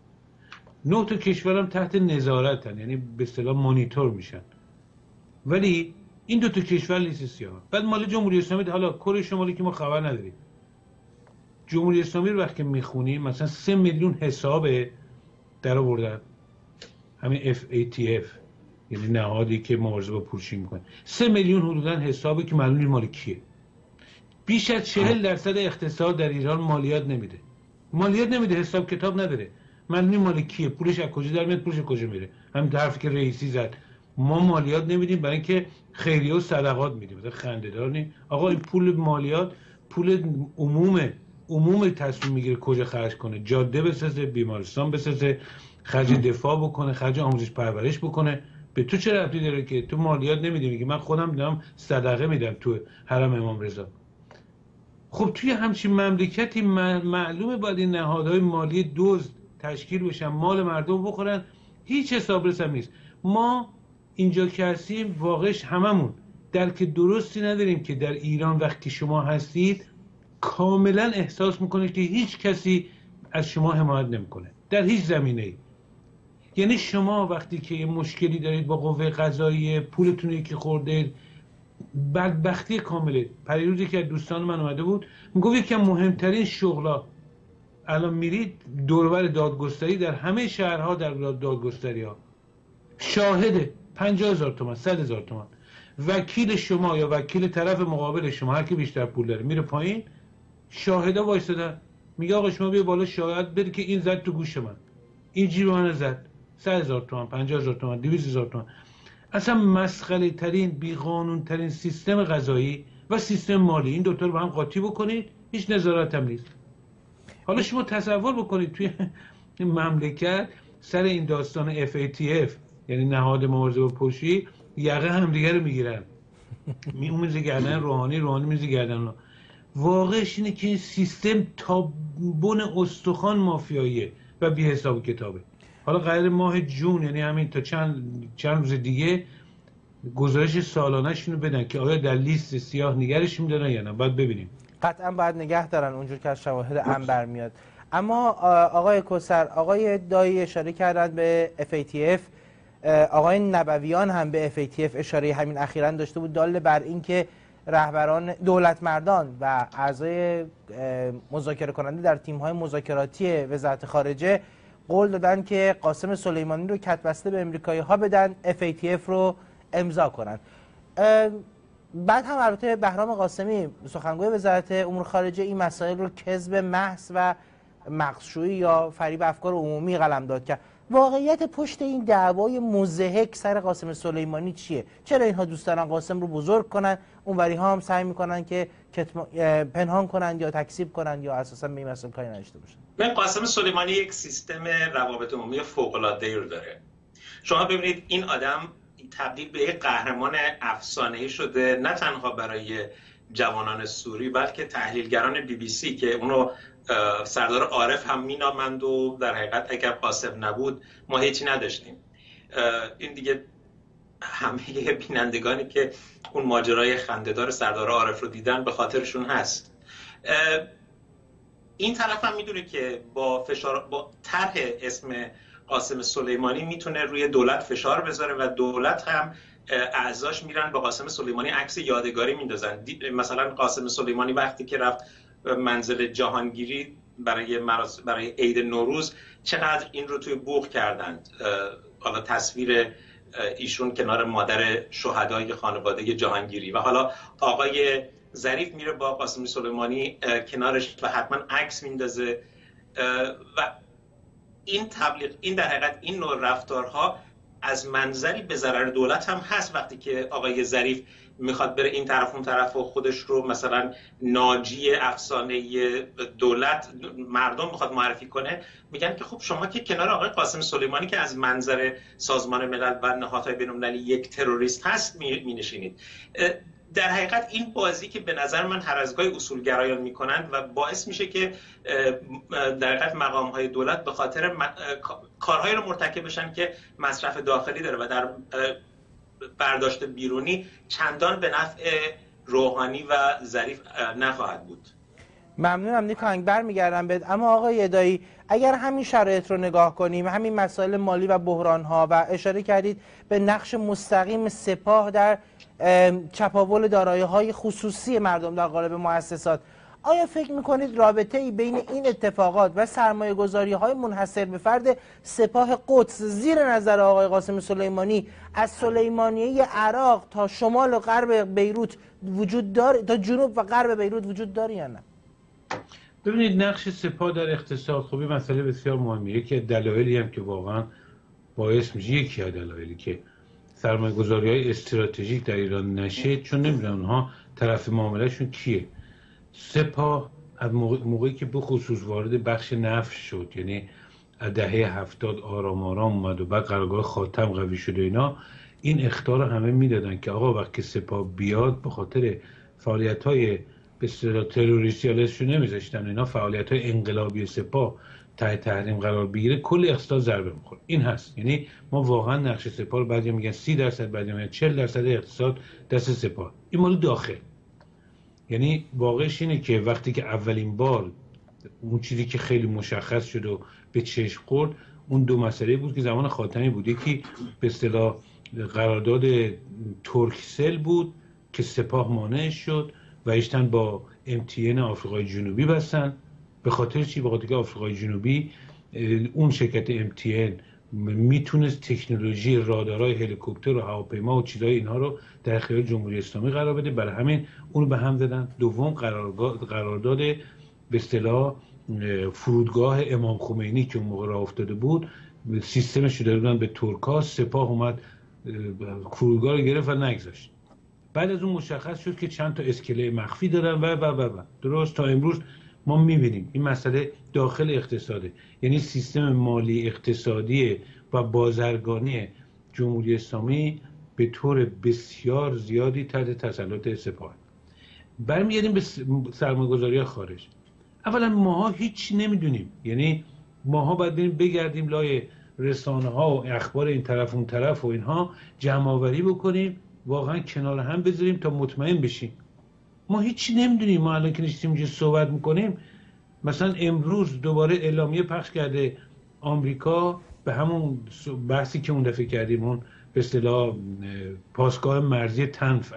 نه تا کشورم تحت نظارتن، یعنی به اصطلاح مانیتور میشن، ولی این دو تا کشور لیست سیاه. بعد مال جمهوری اسلامی، حالا کره شمالی که ما خبر نداریم. جمهوری اسلامی رو وقتی میخونیم مثلا سه میلیون حساب در آوردن، همین اف ای تی اف، یعنی نهادی که مبارزه با پولشویی میکنه، سه میلیون حدودا حسابی که معلوم نیست مال کیه. بیش از چهل درصد اقتصاد در ایران مالیات نمیده، مالیات نمیده، حساب کتاب نداره، معلوم نیست مال کیه، پولش از کجا در میاد، پولش کجا میره. همین حرفی که رئیسی زد، ما مالیات نمیدیم برای اینکه خیریه و صدقات میدیم. مثلا خنده‌دار نی آقا، این پول مالیات پول عمومه، عموم تصمیم میگیره کجا خرج کنه، جاده بسازه، بیمارستان بسازه، خرج دفاع بکنه، خرج آموزش پرورش بکنه. به تو چه ربطی داره که تو مالیات نمیدی؟ میگه من خودم دارم صدقه میدم تو حرم امام رضا. خب توی همچین مملکتی معلومه باید این نهادهای مالی دزد تشکیل بشن، مال مردم بخورن، هیچ حسابرس هم نیست. ما اینجا که هستیم واقعش هممون درک درستی نداریم که در ایران وقتی شما هستید کاملا احساس میکنید که هیچ کسی از شما حمایت نمیکنه در هیچ زمینه‌ای. یعنی شما وقتی که یه مشکلی دارید با قوه قضاییه، پولتون یکی خورده، بدبختی کامله. پریروزی که دوستان من اومده بود میگفت یکی از مهمترین شغلا الان میرید دوربر دادگستری در همه شهرها، در دادگستری ها شاهده پنجاه هزار تومان، صد هزار تومان. وکیل شما یا وکیل طرف مقابل شما، هر کی بیشتر پول داره، میره پایین، شاهده وایسادن، میگه آقا شما بیا بالا شاهد بده که این زد تو گوش من، این جیب من زد، صد هزار تومان، پنجاه هزار تومان، دویست هزار تومان. اصلا مسخره ترین، بی قانون ترین سیستم قضایی و سیستم مالی، این دوتا رو با هم قاطی بکنید، هیچ نظارت هم نیست. حالا شما تصور بکنید توی مملکت سر این داستان اف ای تی اف، یعنی نهاد مبارزه با پولشویی، یقه هم دیگه رو میگیرن، میز گردن روحانی، روحانی میز گردن. واقعش اینه که این سیستم تا بن استخوان مافیاییه و بی حساب کتابه. حالا قرار ماه جون، یعنی همین تا چند چند روز دیگه گزارش سالانه‌شون رو بدن که آیا در لیست سیاه نگرش می‌دارن یا نه. باید ببینیم. قطعا باید نگه دارن اونجور که از شواهد انبر میاد. اما آقای کوثر، آقای دایی اشاره کردن به اف ای تی اف، آقای نبویان هم به اف ای تی اف اشاره همین اخیراً داشته بود، دال بر اینکه رهبران دولت مردان و اعضای مذاکره کننده در تیم‌های مذاکراتی وزارت خارجه قول دادن که قاسم سلیمانی رو کتبسته به امریکایی‌ها بدن، اف ای تی اف رو امضا کنن. بعد هم البته بهرام قاسمی سخنگوی وزارت امور خارجه این مسائل رو کذب محض و مغزشویی یا فریب افکار عمومی قلمداد کرد. واقعیت پشت این دعوای مضحک سر قاسم سلیمانی چیه؟ چرا اینها دوست دارن قاسم رو بزرگ کنن، اونوری ها هم سعی میکنن که پنهان کنن یا تکذیب کنن یا اساسا به این مسئله کاری نداشته باشن؟ من قاسم سلیمانی یک سیستم روابط عمومی فوق‌العاده‌ای رو داره. شما ببینید این آدم تبدیل به یک قهرمان افسانه‌ای شده، نه تنها برای جوانان سوری بلکه تحلیلگران بی بی سی که اونو سردار عارف هم مینامند و در حقیقت اگر قاسم نبود ما هیچی نداشتیم. این دیگه همه بینندگانی که اون ماجرای خنده‌دار سردار عارف رو دیدن به خاطرشون هست. این طرف هم میدونه که با فشار، با طرح اسم قاسم سلیمانی میتونه روی دولت فشار بذاره و دولت هم اعضاش میرن با قاسم سلیمانی عکس یادگاری میندازن. مثلا قاسم سلیمانی وقتی که رفت منزل جهانگیری برای برای عید نوروز چقدر این رو توی بوق کردند. حالا تصویر ایشون کنار مادر شهدای خانواده جهانگیری و حالا آقای ظریف میره با قاسم سلیمانی کنارش و حتما عکس میندازه و این تبلیغ، این در حقیقت این نوع رفتارها از منظری به ضرر دولت هم هست وقتی که آقای ظریف میخواد بره این طرف اون طرف و خودش رو مثلا ناجی افسانه دولت مردم میخواد معرفی کنه، میگن که خب شما که کنار آقای قاسم سلیمانی که از منظر سازمان ملل و نهادهای بین‌المللی یک تروریست هست مینشینید. در حقیقت این بازی که به نظر من هر از گاهی اصولگرایان میکنند و باعث میشه که در حقیقت مقامهای دولت به خاطر کارهایی رو مرتکب بشن که مصرف داخلی داره و در برداشت بیرونی چندان به نفع روحانی و ظریف نخواهد بود. ممنونم نیکاهنگ، برمیگردم بهت. اما آقای ادایی، اگر همین شرایط رو نگاه کنیم، همین مسائل مالی و بحران ها و اشاره کردید به نقش مستقیم سپاه در چپاول دارایی های خصوصی مردم در قالب مؤسسات، آیا فکر میکنید رابطه ای بین این اتفاقات و سرمایه گذاری های منحصر به فرد سپاه قدس زیر نظر آقای قاسم سلیمانی از سلیمانیه عراق تا شمال و غرب بیروت وجود داره، تا جنوب و غرب بیروت وجود داره یا نه؟ ببینید نقش سپاه در اقتصاد خوبی مسئله بسیار مهمیه. یکی از دلایلی هم که واقعا باعث میشه، یکی از دلایلی که سرمایه‌گذاری‌های استراتژیک در ایران نشه، چون نمیدونن اونها طرف معاملهشون کیه. سپاه از موقعی که به خصوص وارد بخش نفت شد، یعنی از دهه هفتاد آرام آرام اومد و بعد قرارگاه خاتم قوی شد و اینا، این اخطار همه میدادن که آقا وقتی سپاه بیاد به خاطر فعالیت‌های به اصطلاح تروریستی ازشون نمیذاشتن، اینا فعالیت‌های انقلابی سپاه تحت تحریم قرار بگیره، کل اقتصاد ضربه می‌خوره. این هست، یعنی ما واقعا نقش سپاه رو بعضی میگن سی درصد، بعضی میگن چهل درصد اقتصاد دست سپاه. این مال داخل. یعنی واقعش اینه که وقتی که اولین بار اون چیزی که خیلی مشخص شد و به چشم خورد، اون دو مسئله بود که زمان خاتمی بود. یکی به اصطلاح قرارداد ترکسل بود که سپاه مانع شد و ایشتن با ام تی ان آفریقای جنوبی بستن. به خاطر چی؟ به خاطر که آفریقای جنوبی اون شرکت ام تی ان میتونست تکنولوژی رادارهای هلیکوپتر و هواپیما و چیزای اینها رو در اختیار جمهوری اسلامی قرار بده، برای همین اون رو به هم زدن. دوم قرارداد به اصطلاح فرودگاه امام خمینی که اون موقع راه افتاده بود، سیستمش رو دادن به ترک‌ها، سپاه اومد فرودگاه رو گرفت و نگذاشت. بعد از اون مشخص شد که چند تا اسکله مخفی دارن و و و و درست تا امروز ما میبینیم این مسئله داخل اقتصاده. یعنی سیستم مالی اقتصادی و بازرگانی جمهوری اسلامی به طور بسیار زیادی تحت تسلط سپاه. برمیگردیم به سرمایه‌گذاری خارج. اولا ماها هیچ نمیدونیم، یعنی ماها باید بریم بگردیم لای رسانه ها و اخبار این طرف اون طرف و اینها جمع آوری بکنیم، واقعا کنار هم بذاریم تا مطمئن بشیم. ما هیچی نمیدونیم. ما الان که نشستیم اینجا صحبت میکنیم، مثلا امروز دوباره اعلامیه پخش کرده آمریکا به همون بحثی که اون دفعه کردیم، اون به اصطلاح پاسگاه مرزی تنف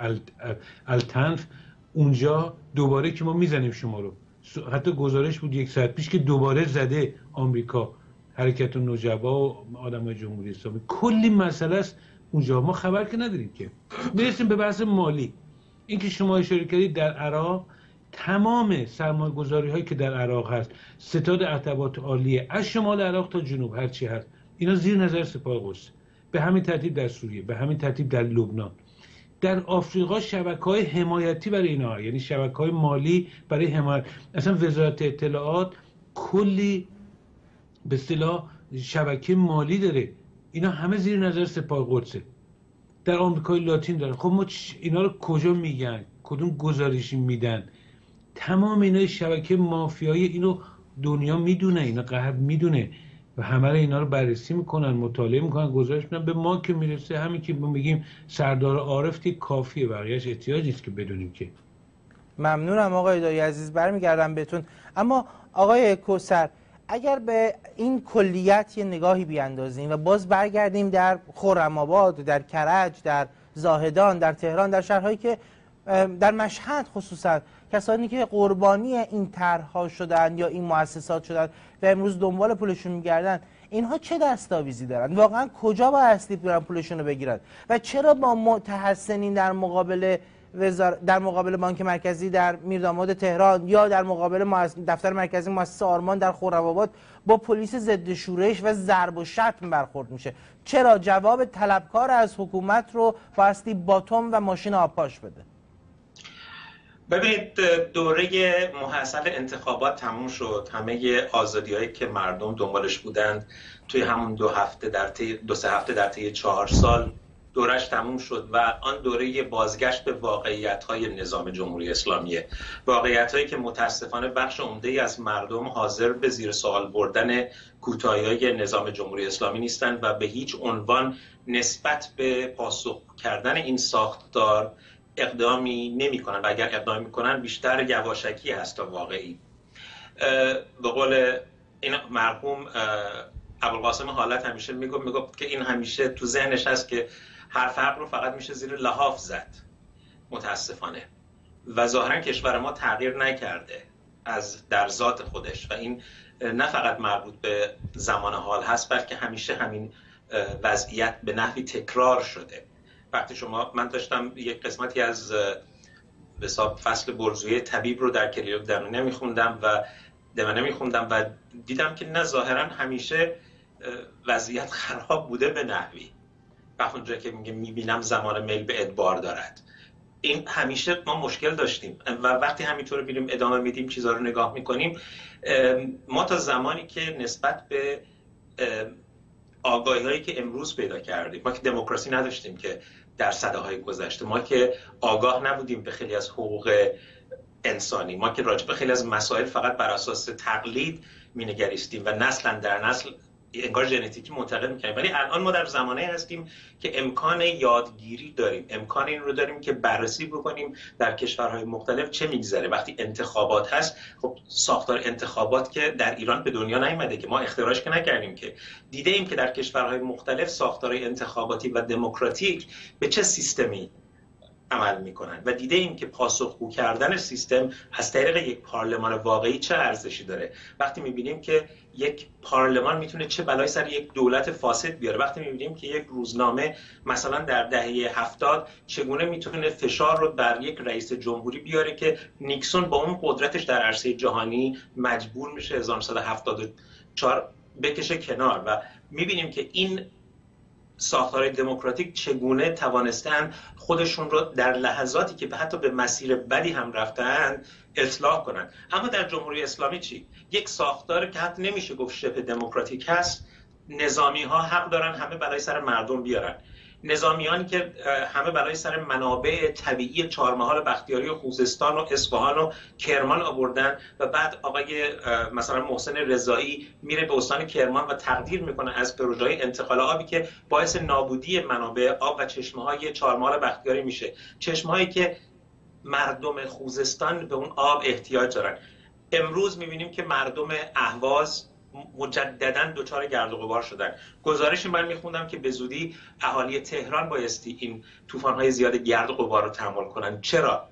التنف، اونجا دوباره که ما میزنیم شما رو. حتی گزارش بود یک ساعت پیش که دوباره زده آمریکا حرکت نجبا و آدمای جمهوری اسلامی. کلی مسئله است اونجا، ما خبر که نداریم. که میرسیم به بحث مالی. اینکه شما اشاره کردید در عراق، تمام سرمایه‌گذاری هایی که در عراق هست، ستاد عتبات عالیه از شمال عراق تا جنوب هر چی هست، اینا زیر نظر سپاه قدس. به همین ترتیب در سوریه، به همین ترتیب در لبنان. در آفریقا شبکه‌های حمایتی برای اینا، یعنی شبکه‌های مالی برای حمایت. اصلا وزارت اطلاعات کلی به اصطلاح شبکه مالی داره، اینا همه زیر نظر سپاه قدسه. در آمریکای لاتین داره. خب ما اینا رو کجا میگن؟ کدوم گزارشی میدن؟ تمام اینا شبکه مافیایی، اینو دنیا میدونه، اینا غرب میدونه و همه رو اینا رو بررسی میکنن، مطالعه میکنن، گزارش میدن. به ما که میرسه همین که ما میگیم سردار عارف که کافیه، بقیه‌اش احتیاجی نیست که بدونیم. که ممنونم آقای دایی عزیز، برمیگردم بهتون. اما آقای کوثر، اگر به این کلیت یه نگاهی بیاندازیم و باز برگردیم در خرم‌آباد، در کرج، در زاهدان، در تهران، در شهرهایی که در مشهد خصوصا کسانی که قربانی این طرح‌ها شدن یا این مؤسسات شدن و امروز دنبال پولشون میگردن، اینها چه دستاویزی دارن؟ واقعا کجا باید اصلی برن پولشون رو بگیرن؟ و چرا با متحسنین در مقابل در مقابل بانک مرکزی در میرداماد تهران یا در مقابل دفتر مرکزی مؤسسه آرمان در خرم‌آباد با پلیس ضد شورش و ضرب و شتم برخورد میشه؟ چرا جواب طلبکار از حکومت رو بایستی باتوم و ماشین آبپاش بده؟ ببینید، دوره محصل انتخابات تموم شد. همه آزادی‌هایی که مردم دنبالش بودند توی همون دو هفته در طی دو سه هفته در طی چهار سال دورش تموم شد و آن دوره بازگشت به واقعیت‌های نظام جمهوری اسلامی، واقعیت‌هایی که متاسفانه بخش عمده‌ای از مردم حاضر به زیر سوال بردن کوتاهی‌های نظام جمهوری اسلامی نیستند و به هیچ عنوان نسبت به پاسخ کردن این ساختار اقدامی نمی‌کنند و اگر اقدام می‌کنند بیشتر یواشکی هست تا واقعی. به قول این مرحوم ابوالقاسم حالت همیشه میگفت میگفت که این همیشه تو ذهنش هست که حرف حق رو فقط میشه زیر لحاف زد. متاسفانه و ظاهرا کشور ما تغییر نکرده از در ذات خودش و این نه فقط مربوط به زمان حال هست بلکه همیشه همین وضعیت به نحوی تکرار شده. وقتی شما من داشتم یک قسمتی از به حساب فصل برزویه طبیب رو در کلیات درونی میخوندم و دمنه میخوندم و دیدم که نه ظاهرا همیشه وضعیت خراب بوده به نحوی. وقتی اونجا که میگه میبینم زمان میل به ادبار دارد، این همیشه ما مشکل داشتیم و وقتی همینطور میریم ادامه میدیم چیزها رو نگاه میکنیم، ما تا زمانی که نسبت به آگاهی هایی که امروز پیدا کردیم، ما که دموکراسی نداشتیم که در سده‌های گذشته، ما که آگاه نبودیم به خیلی از حقوق انسانی، ما که راجع به خیلی از مسائل فقط بر اساس تقلید مینگریستیم و نسلا در نسل انگار ژنتیکی منتقل میکنیم، ولی الان ما در زمانه هستیم که امکان یادگیری داریم، امکان این رو داریم که بررسی بکنیم در کشورهای مختلف چه میگذره. وقتی انتخابات هست، خب ساختار انتخابات که در ایران به دنیا نیامده که ما اختراعش که نکردیم، که دیده ایم که در کشورهای مختلف ساختارهای انتخاباتی و دموکراتیک به چه سیستمی عمل میکنن و دیده ایم که پاسخگو کردن سیستم از طریق یک پارلمان واقعی چه ارزشی داره. وقتی میبینیم که یک پارلمان میتونه چه بلایی سر یک دولت فاسد بیاره، وقتی میبینیم که یک روزنامه مثلا در دهه هفتاد چگونه میتونه فشار رو بر یک رئیس جمهوری بیاره که نیکسون با اون قدرتش در عرصه جهانی مجبور میشه هزار و نهصد و هفتاد و چهار بکشه کنار و میبینیم که این ساختار دموکراتیک چگونه توانستن خودشون رو در لحظاتی که حتی به مسیر بدی هم رفتن اصلاح کنن. اما در جمهوری اسلامی چی؟ یک ساختار که حتی نمیشه گفت شبه دموکراتیک هست. نظامی ها حق دارن همه بلای سر مردم بیارن، نظامیانی که همه بلای سر منابع طبیعی چهارمحال بختیاری و خوزستان و اصفهان و کرمان آوردن و بعد آقای مثلا محسن رضایی میره به استان کرمان و تقدیر میکنه از پروژه‌های انتقال آبی که باعث نابودی منابع آب و چشمه‌های چهارمحال بختیاری میشه، چشمه‌هایی که مردم خوزستان به اون آب احتیاج دارن. امروز میبینیم که مردم اهواز مجدداً دچار گرد و غبار شدن. گزارشی من میخوندم که به زودی اهالی تهران بایستی این طوفان‌های زیاد گرد و غبار رو تحمل کنن. چرا؟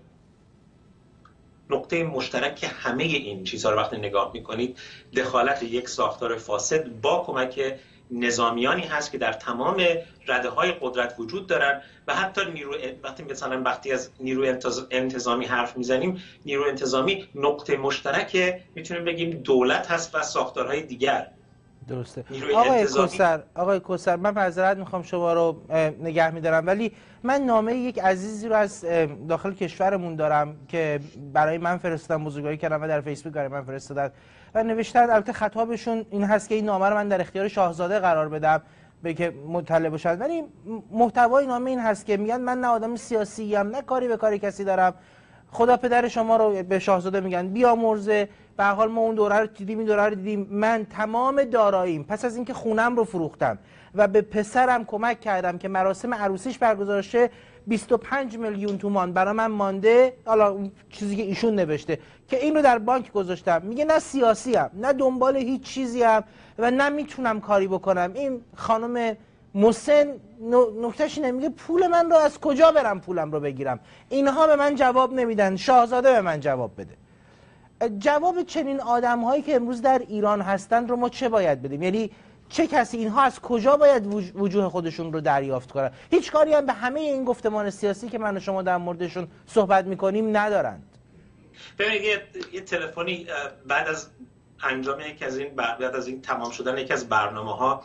نقطه مشترک که همه این چیزها رو وقتی نگاه میکنید دخالت یک ساختار فاسد با کمک نظامیانی هست که در تمام رده‌های قدرت وجود دارن و حتی نیرو وقتی مثلا وقتی از نیروی انتظامی حرف میزنیم، نیروی انتظامی نقطه مشترک میتونیم بگیم دولت هست و ساختارهای دیگر. درسته. آقای کوثر، آقای کوثر من معذرت میخوام شما رو نگه میدارم، ولی من نامه یک عزیزی رو از داخل کشورمون دارم که برای من فرستادن، بزرگواری کردن و در فیسبوک برای من فرستادن و نوشتن، البته خطابشون این هست که این نامه رو من در اختیار شاهزاده قرار بدم به که مطلع باشن، ولی محتوای نامه این هست که میگن من نه آدم سیاسی ام، نه کاری به کاری کسی دارم، خدا پدر شما رو به شاهزاده میگن بیامرزه، به هر حال ما اون دوره رو دیدیم، این دوره رو دیدیم، من تمام داراییم پس از اینکه خونم رو فروختم و به پسرم کمک کردم که مراسم عروسیش برگزار شه بیست و پنج میلیون تومان برای من مانده، حالا چیزی که ایشون نوشته که این رو در بانک گذاشتم. میگه نه سیاسی ام، نه دنبال هیچ چیزی ام و نه میتونم کاری بکنم. این خانم محسن نکتهش اینه، میگه پول من رو از کجا برم پولم رو بگیرم؟ اینها به من جواب نمیدن، شاهزاده به من جواب بده. جواب چنین آدم هایی که امروز در ایران هستند رو ما چه باید بدیم؟ یعنی چه کسی، اینها از کجا باید وجوه خودشون رو دریافت کنن؟ هیچ کاری هم به همه این گفتمان سیاسی که من و شما در موردشون صحبت میکنیم ندارند. ببینید یه, یه تلفنی بعد از انجام یکی از این بعد از این تمام شدن یکی از برنامه‌ها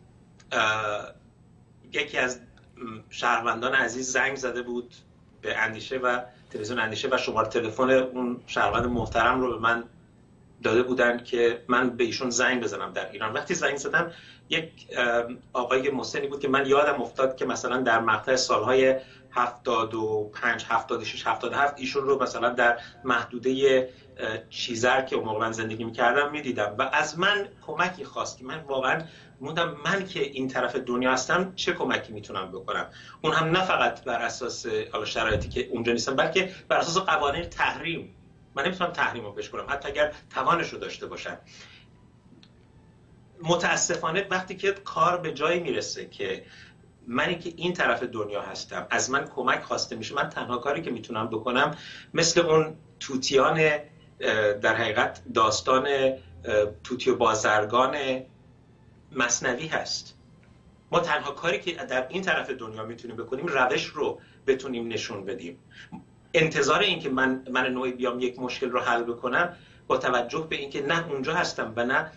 یکی از شهروندان عزیز زنگ زده بود به اندیشه و تلویزیون اندیشه و شماره تلفن اون شهروند محترم رو به من داده بودن که من به ایشون زنگ بزنم در ایران. وقتی زنگ زدم یک آقای مسنی بود که من یادم افتاد که مثلا در مقطع سالهای هفتاد و پنج، هفتاد و شش، هفتاد و هفت ایشون رو مثلا در محدوده چیزر که اون موقع من زندگی می‌کردم می‌دیدم و از من کمکی خواست که من واقعا موندم من که این طرف دنیا هستم چه کمکی میتونم بکنم. اون هم نه فقط بر اساس شرایطی که اونجا نیستم بلکه بر اساس قوانین تحریم. من نمیتونم تحریم رو پیش کنم حتی اگر توانش رو داشته باشم. متاسفانه وقتی که کار به جایی میرسه که منی که این طرف دنیا هستم از من کمک خواسته میشه، من تنها کاری که میتونم بکنم مثل اون توتیان در حقیقت داستان توتی و بازرگان مثنوی هست. ما تنها کاری که در این طرف دنیا میتونیم بکنیم روش رو بتونیم نشون بدیم. انتظار این که من من نوعی بیام یک مشکل رو حل بکنم با توجه به اینکه نه اونجا هستم و نه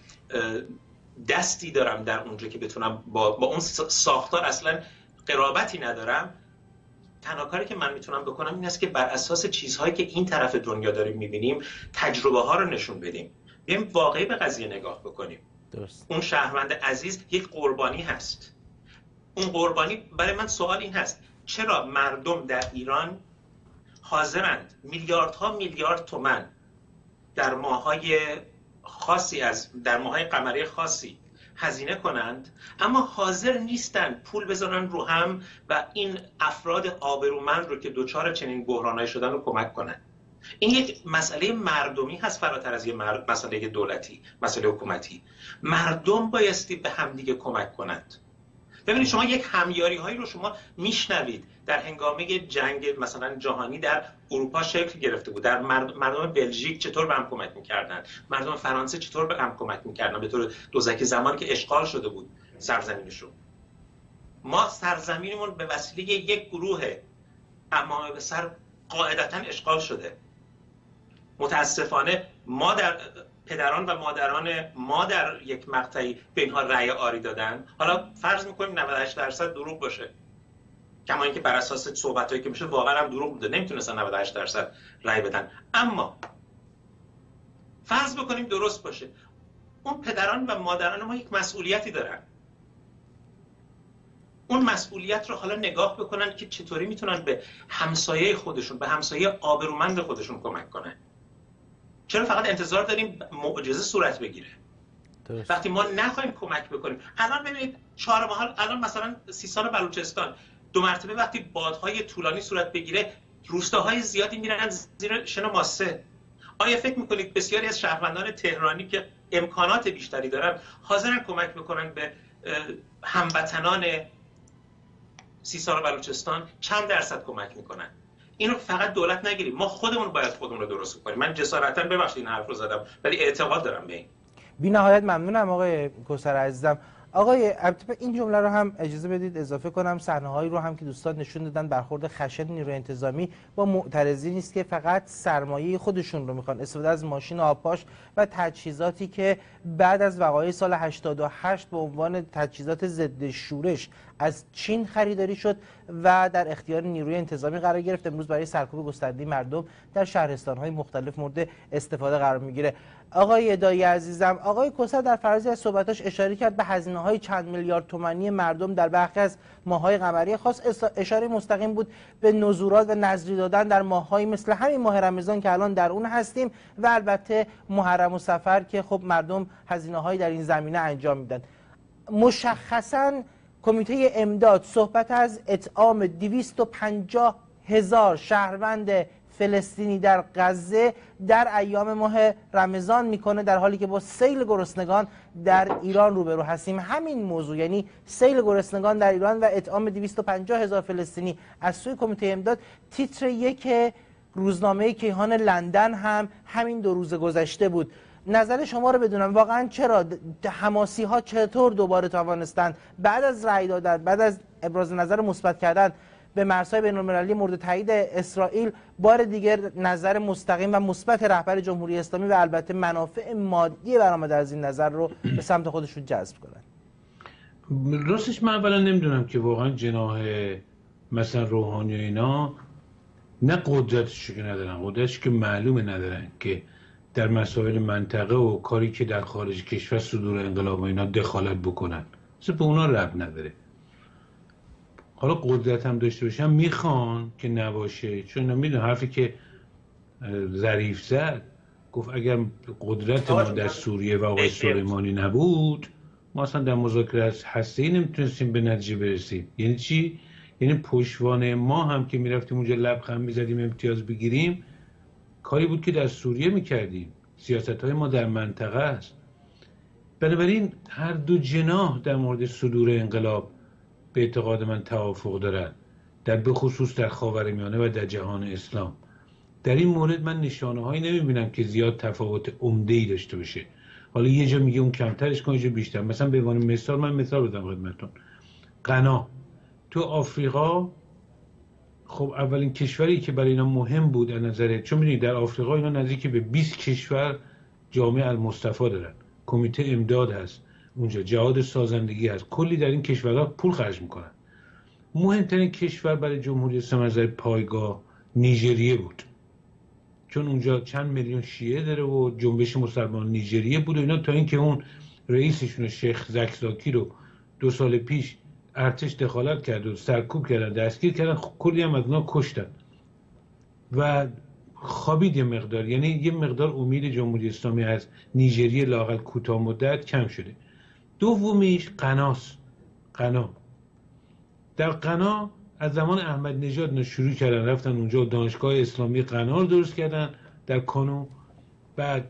دستی دارم در اونجا که بتونم با, با اون ساختار اصلا قرابتی ندارم، تنها کاری که من میتونم بکنم این است که بر اساس چیزهایی که این طرف دنیا داریم میبینیم تجربه ها رو نشون بدیم، بیایم واقعی به قضیه نگاه بکنیم. درست. اون شهروند عزیز یک قربانی هست. اون قربانی برای من سوال این هست چرا مردم در ایران حاضرند میلیاردها میلیارد تومان در ماهای خاصی از در ماهای قمری خاصی هزینه کنند اما حاضر نیستند پول بذارن رو هم و این افراد آبرومند رو که دوچار چنین بحرانایی شدن رو کمک کنند؟ این یک مسئله مردمی هست فراتر از یک مسئله دولتی، مسئله حکومتی. مردم بایستی به همدیگه کمک کنند. ببینید شما یک همیاری هایی رو شما میشنوید در هنگامه جنگ مثلا جهانی در اروپا شکل گرفته بود، در مردم بلژیک چطور به هم کمک میکردن، مردم فرانسه چطور به هم کمک میکردن به طور دوزکی زمانی که اشغال شده بود سرزمینشون. ما سرزمینمون به وسیله یک گروه امامه به سر قاعدتا اشغال شده. متاسفانه ما در پدران و مادران ما در یک مقطعی به اینها رأی آری دادن. حالا فرض میکنیم نود و هشت درصد دروغ باشه، کما اینکه بر اساس صحبتایی که میشه واقعا هم دروغ بوده، نمیتونستن نود و هشت درصد رأی بدن. اما فرض بکنیم درست باشه، اون پدران و مادران ما یک مسئولیتی دارن. اون مسئولیت رو حالا نگاه بکنن که چطوری میتونن به همسایه خودشون، به همسایه آبرومند خودشون کمک کنن. چرا فقط انتظار داریم معجزه صورت بگیره؟ درست. وقتی ما نخواهیم کمک بکنیم. الان ببینید چهار ماه الان مثلا سیستان و بلوچستان دو مرتبه وقتی بادهای طولانی صورت بگیره روستاهای زیادی میرن زیر شن ماسه. آیا فکر میکنید بسیاری از شهروندان تهرانی که امکانات بیشتری دارن حاضرن کمک بکنن به هموطنان سیستان و بلوچستان؟ چند درصد کمک میکنن؟ اینو فقط دولت نگیریم، ما خودمون باید خودمون رو درست کنیم. من جسارتا ببخشید این حرف رو زدم ولی اعتقاد دارم به این. بی نهایت ممنونم آقای کوثر عزیزم. آقای البته این جمله رو هم اجازه بدید اضافه کنم، صحنه‌هایی رو هم که دوستان نشون دادن برخورد خشن نیروی انتظامی با معترضین نیست که فقط سرمایه خودشون رو میخوان، استفاده از ماشین آبپاش و تجهیزاتی که بعد از وقایع سال هشتاد و هشت به عنوان تجهیزات ضد شورش از چین خریداری شد و در اختیار نیروی انتظامی قرار گرفت. امروز برای سرکوب گسترده مردم در شهرستان‌های مختلف مورد استفاده قرار میگیره. آقای دایی عزیزم، آقای کوثر در فرضی از صحبتاش اشاره کرد به هزینه‌های چند میلیارد تومانی مردم در برخی از ماه‌های قمری خاص. اشاره مستقیم بود به نذورات و نذری دادن در ماه‌های مثل همین ماه رمضان که الان در اون هستیم و البته محرم و صفر که خب مردم هزینه‌هایی در این زمینه انجام میدن. مشخصاً کمیته امداد صحبت از اطعام دویست و پنجاه هزار شهروند فلسطینی در غزه در ایام ماه رمضان میکنه، در حالی که با سیل گرسنگان در ایران روبرو هستیم. همین موضوع یعنی سیل گرسنگان در ایران و اطعام دویست و پنجاه هزار فلسطینی از سوی کمیته امداد تیتر یک روزنامه کیهان لندن هم همین دو روز گذشته بود. نظر شما رو بدونم واقعا چرا حماسی ها چطور دوباره توانستند بعد از رأی دادن، بعد از ابراز نظر مثبت کردن به مرزهای بین‌المللی مورد تایید اسرائیل، بار دیگر نظر مستقیم و مثبت رهبر جمهوری اسلامی و البته منافع مادی برآمده از این نظر رو به سمت خودشون جذب کنند؟ راستش من اولا نمیدونم که واقعا جناح مثلا روحانی و اینا نه قدرتشو که ندارن، قدرتش که معلومه ندارن که در مسائل منطقه و کاری که در خارج کشور صدور انقلاب و اینا دخالت بکنن، اصلا به اونا ربط نداره. حالا قدرت هم داشته باشن میخوان که نباشه، چون اینا میدونن حرفی که ظریف زد، گفت اگر قدرت ما در سوریه و آقای سلیمانی نبود ما اصلا در مذاکره هسته‌ای نمیتونستیم به نتیجه برسیم. یعنی چی؟ یعنی پشتوانه ما هم که میرفتیم اونجا لبخند میزدیم امتیاز بگیریم، کاری بود که در سوریه میکردیم. سیاست‌های ما در منطقه است. بنابراین هر دو جناح در مورد صدور انقلاب به اعتقاد من توافق دارن، در به خصوص در خاورمیانه و در جهان اسلام. در این مورد من نشانه‌هایی نمیبینم که زیاد تفاوت عمده‌ای داشته باشه. حالا یه جا میگه اون کمترش کن، یه جا بیشتر. مثلا به عنوان مثال من مثال بدم خدمتتون. غنا تو آفریقا، خب اولین کشوری که برای اینا مهم بود از نظر، چون می‌دونید در آفریقا اینا نزدیک به بیست کشور جامعه المصطفی دارن، کمیته امداد هست اونجا، جهاد سازندگی هست، کلی در این کشورها پول خرج میکنن. مهمترین کشور برای جمهوری اسلامی از نظر پایگاه نیجریه بود، چون اونجا چند میلیون شیعه داره و جنبش مسلمان نیجریه بود و اینا، تا اینکه اون رئیسشون شیخ زکزاکی رو دو سال پیش ارتش دخالت کرد و سرکوب کردن، دستگیر کردن، کلی هم از اونا کشتن و خوابید یه مقدار. یعنی یه مقدار امید جمهوری اسلامی از نیجریه لااقل کوتاه مدت کم شده. دومیش غناست. غنا در غنا از زمان احمد نژاد شروع کردن، رفتن اونجا دانشگاه اسلامی غنا رو درست کردن در کانو. بعد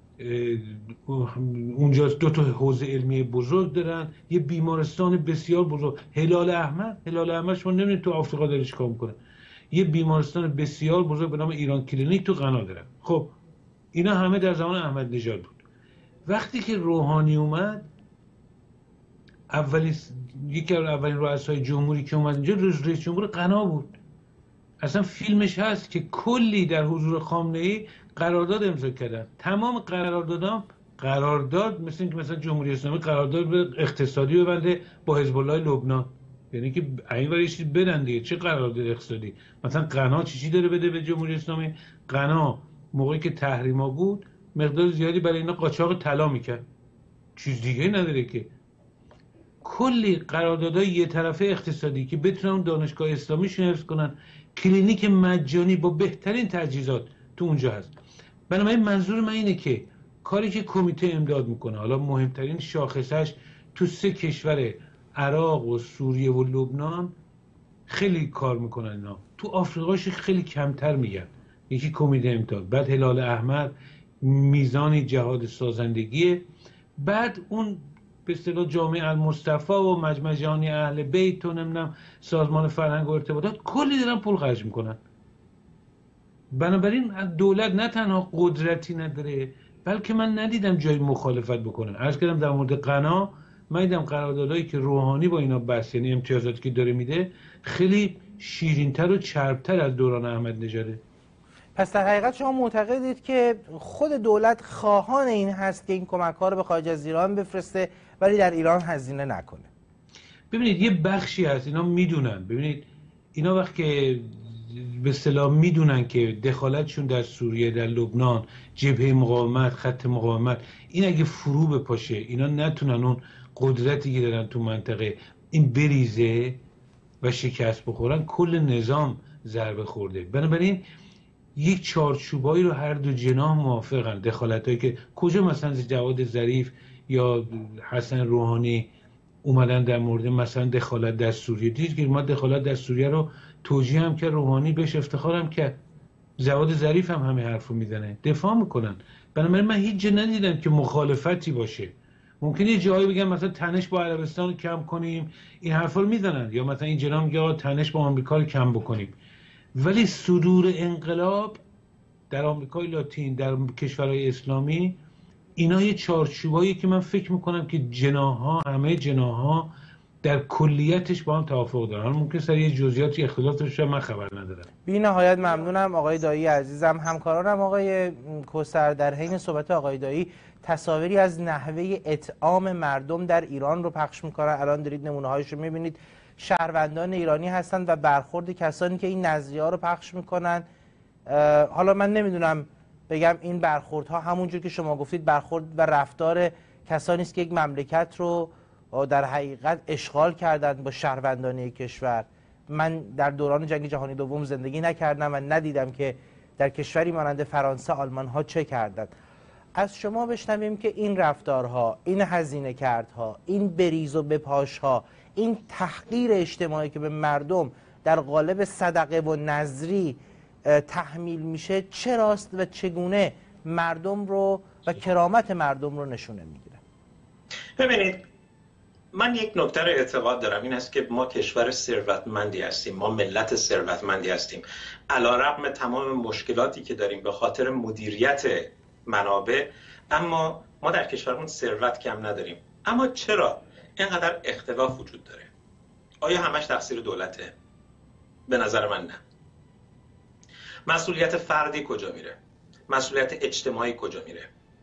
اونجا دو تا حوزه علمی بزرگ دارن، یه بیمارستان بسیار بزرگ، هلال احمد. هلال احمد شما نمیدونید تو آفریقا داره چیکار میکنه. یه بیمارستان بسیار بزرگ به نام ایران کلینیک تو غنا دارن. خب اینا همه در زمان احمد نژاد بود. وقتی که روحانی اومد، اولی یکی از اولین رؤسای جمهوری که اومد اینجا رئیس جمهور غنا بود. اصلا فیلمش هست که کلی در حضور خامنه‌ای قرارداد امضا کردن. تمام قراردادام قرارداد مثل اینکه مثلا جمهوری اسلامی قرارداد به اقتصادی ببنده با حزب الله لبنان، یعنی که این ولی چیز بدن دیگه. چه قرارداد اقتصادی؟ مثلا غنا چی چی داره بده به جمهوری اسلامی؟ غنا موقعی که تحریما بود مقدار زیادی برای اینا قاچاق طلا میکرد، چیز دیگه نداره که. کلی قراردادهای یه طرفه اقتصادی که بتونن اون دانشگاه اسلامیشون حفظ کنن، کلینیک مجانی با بهترین تجهیزات تو اونجا هست. بنابراین منظور من اینه که کاری که کمیته امداد میکنه، حالا مهمترین شاخصش تو سه کشور عراق و سوریه و لبنان خیلی کار میکنن اینا. تو آفریقاش خیلی کمتر میگن. یکی کمیته امداد، بعد هلال احمد، میزان جهاد سازندگی، بعد اون به اصطلاح جامعه المصطفی و مجمع جهانی اهل بیت و نمیدونم سازمان فرهنگ و ارتباطات، کلی دارن پول خرج میکنن. بنابراین دولت نه تنها قدرتی نداره، بلکه من ندیدم جای مخالفت بکنن. عرض کردم در مورد غنا من دیدم قراردادایی که روحانی با اینا بس، یعنی امتیازاتی که داره میده، خیلی شیرین‌تر و چرب‌تر از دوران احمد نژاده. پس در حقیقت شما معتقدید که خود دولت خواهان این هست که این کمک‌ها رو به خارج از ایران بفرسته ولی در ایران هزینه نکنه؟ ببینید یه بخشی هست اینا میدونن. ببینید اینا وقتی که به اصطلاح میدونن که دخالتشون در سوریه، در لبنان، جبهه مقاومت، خط مقاومت، این اگه فرو بپاشه، اینا نتونن اون قدرتی که دارن تو منطقه این بریزه و شکست بخورن، کل نظام ضربه خورده. بنابراین یک چارچوبایی رو هر دو جناح موافقن. دخالتایی که کجا مثلا جواد ظریف یا حسن روحانی اومدن در مورد مثلا دخالت در سوریه، دید که ما دخالت در سوریه رو توجیه هم که روحانی بهش افتخارم که جواد ظریف هم همه حرفو میزنه، دفاع میکنن. بنابراین من هیچ جا ندیدم که مخالفتی باشه. ممکنه یه جایی بگم مثلا تنش با عربستان رو کم کنیم، این حرفا رو میزنن، یا مثلا این جناح میگه تنش با آمریکا رو کم بکنیم. ولی صدور انقلاب در آمریکای لاتین، در کشورهای اسلامی، اینا یه چارچوبایی که من فکر میکنم که جناها همه جناها در کلیتش با هم توافق دارن. ممکن سر یه جزئیاتی اختلاف داشته من خبر ندارم. بی نهایت ممنونم آقای دایی عزیزم. همکارانم آقای کوثر در حین صحبت آقای دایی تصاویری از نحوه اطعام مردم در ایران رو پخش میکنن. الان دارید نمونه هایش رو میبینید. شهروندان ایرانی هستند و برخورد کسانی که این نظریه ها رو پخش میکنن. حالا من نمیدونم بگم این برخوردها همونجور که شما گفتید برخورد و رفتار کسانی است که یک مملکت رو در حقیقت اشغال کردن با شهروندان کشور. من در دوران جنگ جهانی دوم زندگی نکردم و ندیدم که در کشوری مانند فرانسه آلمان ها چه کردند. از شما بشنویم که این رفتارها، این هزینه کردها، این بریز و بپاشها، این تحقیر اجتماعی که به مردم در قالب صدقه و نذری تحمیل میشه چراست و چگونه مردم رو و کرامت مردم رو نشونه میگیره؟ ببینید، من یک نکته رو اعتقاد دارم، این است که ما کشور ثروتمندی هستیم، ما ملت ثروتمندی هستیم. علیرغم تمام مشکلاتی که داریم به خاطر مدیریت منابع، اما ما در کشورمون ثروت کم نداریم. اما چرا اینقدر اختلاف وجود داره؟ آیا همش تقصیر دولته؟ به نظر من نه. مسئولیت فردی کجا میره؟ مسئولیت اجتماعی کجا میره؟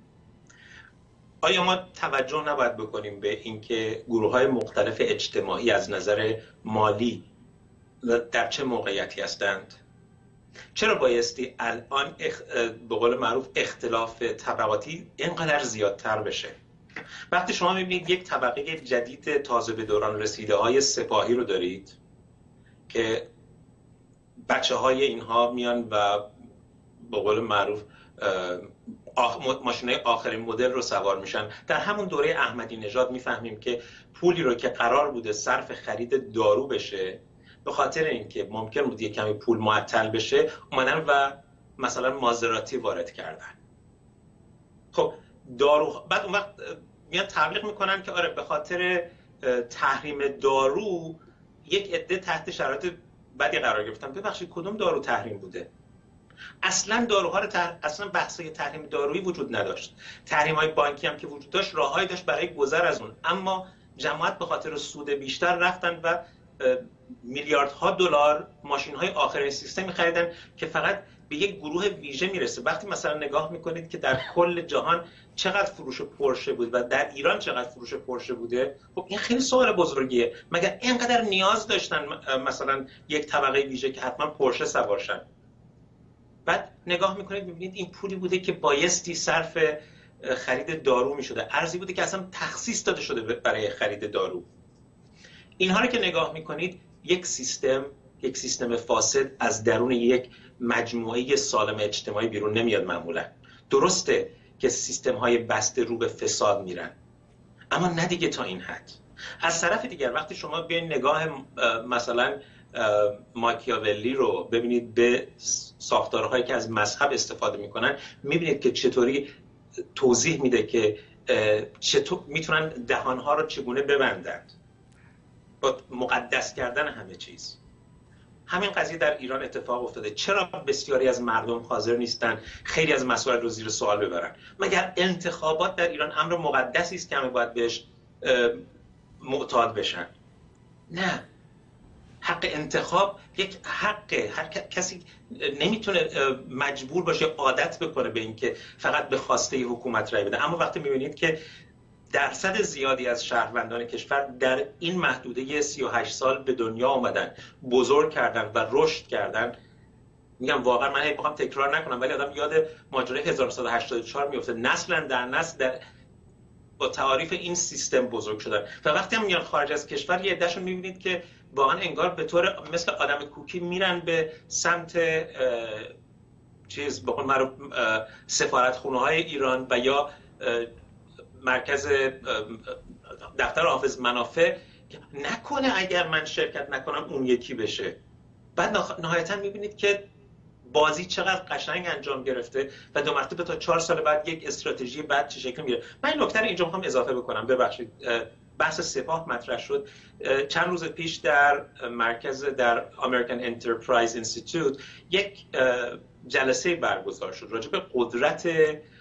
آیا ما توجه نباید بکنیم به اینکه گروه‌های مختلف اجتماعی از نظر مالی در چه موقعیتی هستند؟ چرا بایستی الان اخ... به قول معروف اختلاف طبقاتی اینقدر زیادتر بشه؟ وقتی شما میبینید یک طبقه جدید تازه به دوران رسیده های سپاهی رو دارید که بچه های اینها میان و به قول معروف آخ... ماشینای آخرین مدل رو سوار میشن، در همون دوره احمدی نژاد میفهمیم که پولی رو که قرار بوده صرف خرید دارو بشه، به خاطر اینکه ممکن بود یک کمی پول معطل بشه اومدن و مثلا مازراتی وارد کردن. خب دارو بعد اون وقت میان تبلیغ میکنن که آره به خاطر تحریم دارو یک عده تحت شرایط بدی قرار گرفتن. ببخشید کدوم دارو تحریم بوده؟ اصلا داروها رو تح... اصلا بحثای تحریم دارویی وجود نداشت. تحریم های بانکی هم که وجود داشت راههایی داشت برای گذر از اون، اما جماعت به خاطر سود بیشتر رفتن و میلیاردها دلار ماشین های آخرین سیستمی خریدن که فقط به یک گروه ویژه میرسه. وقتی مثلا نگاه میکنید که در کل جهان چقدر فروش پورشه بود و در ایران چقدر فروش پورشه بوده، خب این خیلی سوال بزرگیه. مگر اینقدر نیاز داشتن مثلا یک طبقه ویژه که حتما پورشه سوارشن؟ بعد نگاه میکنید میبینید این پولی بوده که بایستی صرف خرید دارو میشده، ارزی بوده که اصلا تخصیص داده شده برای خرید دارو. اینها رو که نگاه میکنید یک سیستم یک سیستم فاسد از درون یک مجموعه سالم اجتماعی بیرون نمیاد معمولا. درسته که سیستم های بسته رو به فساد میرن، اما نه دیگه تا این حد. از طرف دیگر وقتی شما بیاین نگاه مثلا ماکیاولی رو ببینید به ساختارهایی که از مذهب استفاده میکنن، میبینید که چطوری توضیح میده که چطور میتونن دهانها رو چگونه ببندند با مقدس کردن همه چیز. همین قضیه در ایران اتفاق افتاده. چرا بسیاری از مردم حاضر نیستن خیلی از مسائل رو زیر سوال ببرن؟ مگر انتخابات در ایران امر مقدسی است که همه باید بهش معتاد بشن؟ نه، حق انتخاب یک حقه. هر کسی نمیتونه مجبور باشه عادت بکنه به اینکه فقط به خواسته حکومت رای بده. اما وقتی میبینید که درصد زیادی از شهروندان کشور در این محدوده سی و هشت سال به دنیا آمدن، بزرگ کردن و رشد کردن، میگم واقعا من هی بخوام تکرار نکنم ولی آدم یاد ماجرای هزار و نهصد و هشتاد و چهار میفته. نسلا در نسل در با تعاریف این سیستم بزرگ شدن و وقتی هم میان خارج از کشور یه عدهشون میبینید که واقعا انگار به طور مثل آدم کوکی میرن به سمت چیز به قول معروف سفارتخونه های ایران و یا مرکز دفتر حافظ منافع، نکنه اگر من شرکت نکنم اون یکی بشه. بعد نهایتا میبینید که بازی چقدر قشنگ انجام گرفته و دو مرتبه تا چهار سال بعد یک استراتژی بعد چه شکلی میره. من این نکته رو اینجا میخوام اضافه بکنم، ببخشید. بحث سپاه مطرح شد. چند روز پیش در مرکز در American Enterprise Institute یک جلسه برگزار شد راجع به قدرت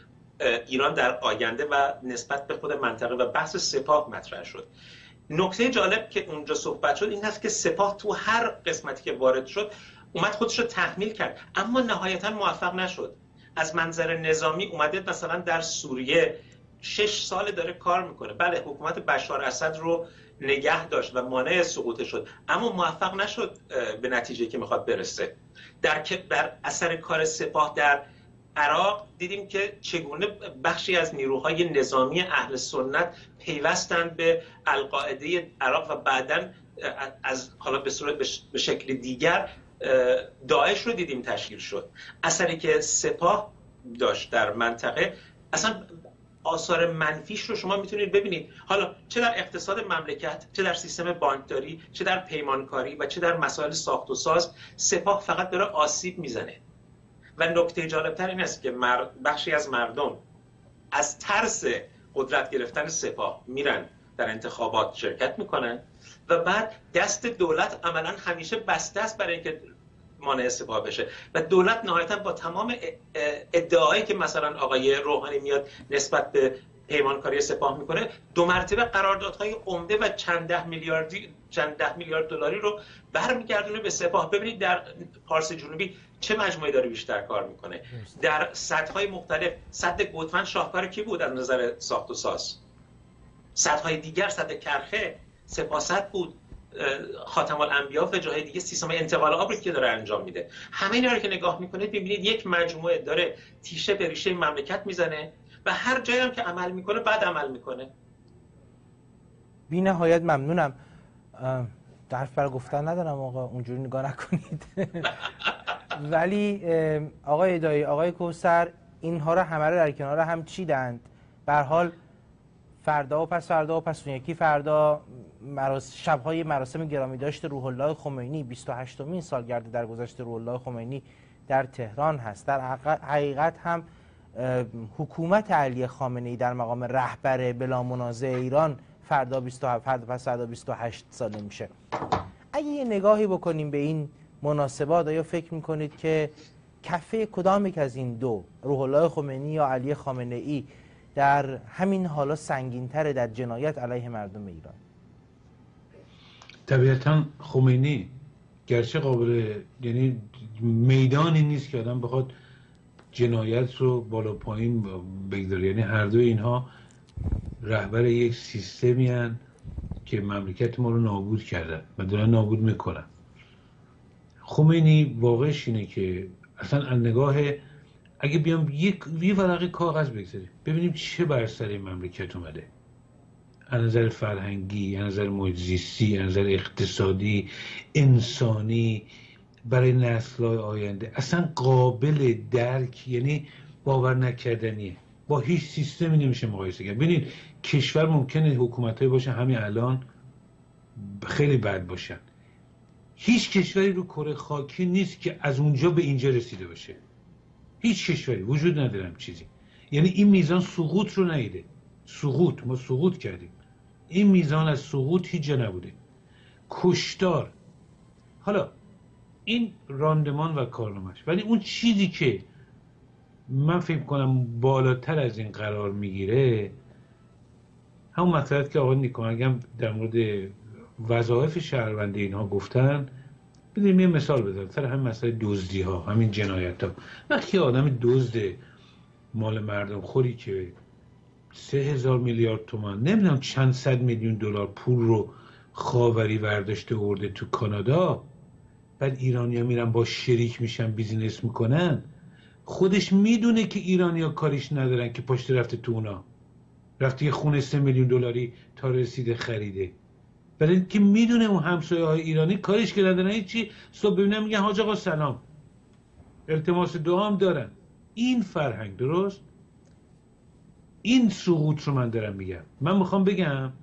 ایران در آینده و نسبت به خود منطقه و بحث سپاه مطرح شد. نکته جالب که اونجا صحبت شد این هست که سپاه تو هر قسمتی که وارد شد اومد خودش رو تحمیل کرد، اما نهایتا موفق نشد. از منظر نظامی اومده مثلا در سوریه شش سال داره کار میکنه، بله حکومت بشار اسد رو نگه داشت و مانع سقوط شد، اما موفق نشد به نتیجه که میخواد برسه. در در اثر کار سپاه در عراق دیدیم که چگونه بخشی از نیروهای نظامی اهل سنت پیوستند به القاعده عراق و بعداً از حالا به صورت به شکل دیگر داعش رو دیدیم تشکیل شد. اثری که سپاه داشت در منطقه اصلا آثار منفیش رو شما میتونید ببینید، حالا چه در اقتصاد مملکت، چه در سیستم بانکداری، چه در پیمانکاری و چه در مسائل ساخت و ساز. سپاه فقط داره آسیب میزنه و نکته جالبتر این است که بخشی از مردم از ترس قدرت گرفتن سپاه میرن در انتخابات شرکت میکنن و بعد دست دولت عملا همیشه بسته است برای اینکه مانع سپاه بشه و دولت نهایتا با تمام ادعایی که مثلا آقای روحانی میاد نسبت به پیمانکاری سپاه میکنه دو مرتبه قراردادهای عمده و چند ده میلیاردی چند ده میلیارد دلاری رو برمیگردونه به سپاه. ببینید در پارس جنوبی چه مجموعه داره بیشتر کار میکنه. در سدهای مختلف، سد گوتمن شاهکار کی بود از نظر ساخت و ساز؟ سدهای دیگر، سد کرخه سپاه سد بود، خاتم الانبیا و جاهای دیگه سیستم انتقال آب رو که داره انجام میده. همه اینا رو که نگاه میکنید ببینید یک مجموعه داره تیشه به ریشه مملکت میزنه و هر جایی هم که عمل میکنه بعد عمل میکنه. بی نهایت ممنونم. حرف برای گفتن ندارم آقا، اونجوری نگاه نکنید. ولی آقای دایی، آقای کوثر، اینها رو همه رو در کنار هم چیدند. به هر حال فردا و پس فردا و پس اون یکی فردا مراس... شب‌های مراسم گرامی داشت روح الله خمینی، بیست و هشتمین سالگرد درگذشت روح الله خمینی در تهران هست. در حقیقت هم حکومت علی خامنه‌ای در مقام رهبر بلا منازع ایران فردا بیست و هفت فردا پس فردا بیست و هشت ساله میشه. اگه یه نگاهی بکنیم به این مناسبات، آیا فکر میکنید که کفه کدام یک از این دو، روح الله خمینی یا علی خامنه‌ای، در همین حالا سنگین‌تره در جنایت علیه مردم ایران؟ طبیعتاً خمینی، گرچه قابل، یعنی میدانی نیست که آدم بخواد جنایت رو بالا پایین بگذاره، یعنی هر دو اینها رهبر یک سیستمی هستند که مملکت ما رو نابود کردن و دارن نابود میکنن. خمینی واقعش اینه که اصلا از نگاه، اگه بیام یک یه ورقه کاغذ بگذاریم ببینیم چه بر سر این مملکت اومده، از نظر فرهنگی، از نظر محیط زیستی، از نظر اقتصادی، انسانی، برای نسل‌های آینده اصلا قابل درک، یعنی باور نکردنیه. با هیچ سیستمی نمیشه مقایسه کرد. ببینید کشور ممکنه حکومت‌های باشه همین الان خیلی بد باشن، هیچ کشوری رو کره خاکی نیست که از اونجا به اینجا رسیده باشه. هیچ کشوری وجود ندارم چیزی، یعنی این میزان سقوط رو ندیده. سقوط، ما سقوط کردیم، این میزان از سقوط هیچ جا نبوده. کشتار، حالا این راندمان و کارنامه‌اش، ولی اون چیزی که من فکر کنم بالاتر از این قرار میگیره همون مسئله که آقای نیکاهنگم در مورد وظایف شهروندی اینها گفتن. بدیم یه مثال بزنم سر همین مسئله دزدی ها، همین جنایت ها. وقتی آدم دزد مال مردم خوری که سه هزار میلیارد تومان، نمیدونم چند صد میلیون دلار پول رو خاوری برداشته ورده تو کانادا، بعد ایرانی‌ها میرن با شریک میشن بیزینس میکنن، خودش میدونه که ایرانی‌ها کاریش ندارن که پشت رفته تو اونا، رفته یه خونه سه میلیون دلاری تا رسیده خریده، برای اینکه میدونه اون همسایه های ایرانی کاریش که ندارن. هیچی صبح ببینم میگن حاج آقا سلام، التماس دعا هم دارن. این فرهنگ، درست؟ این سقوط رو من دارم میگم. من میخوام بگم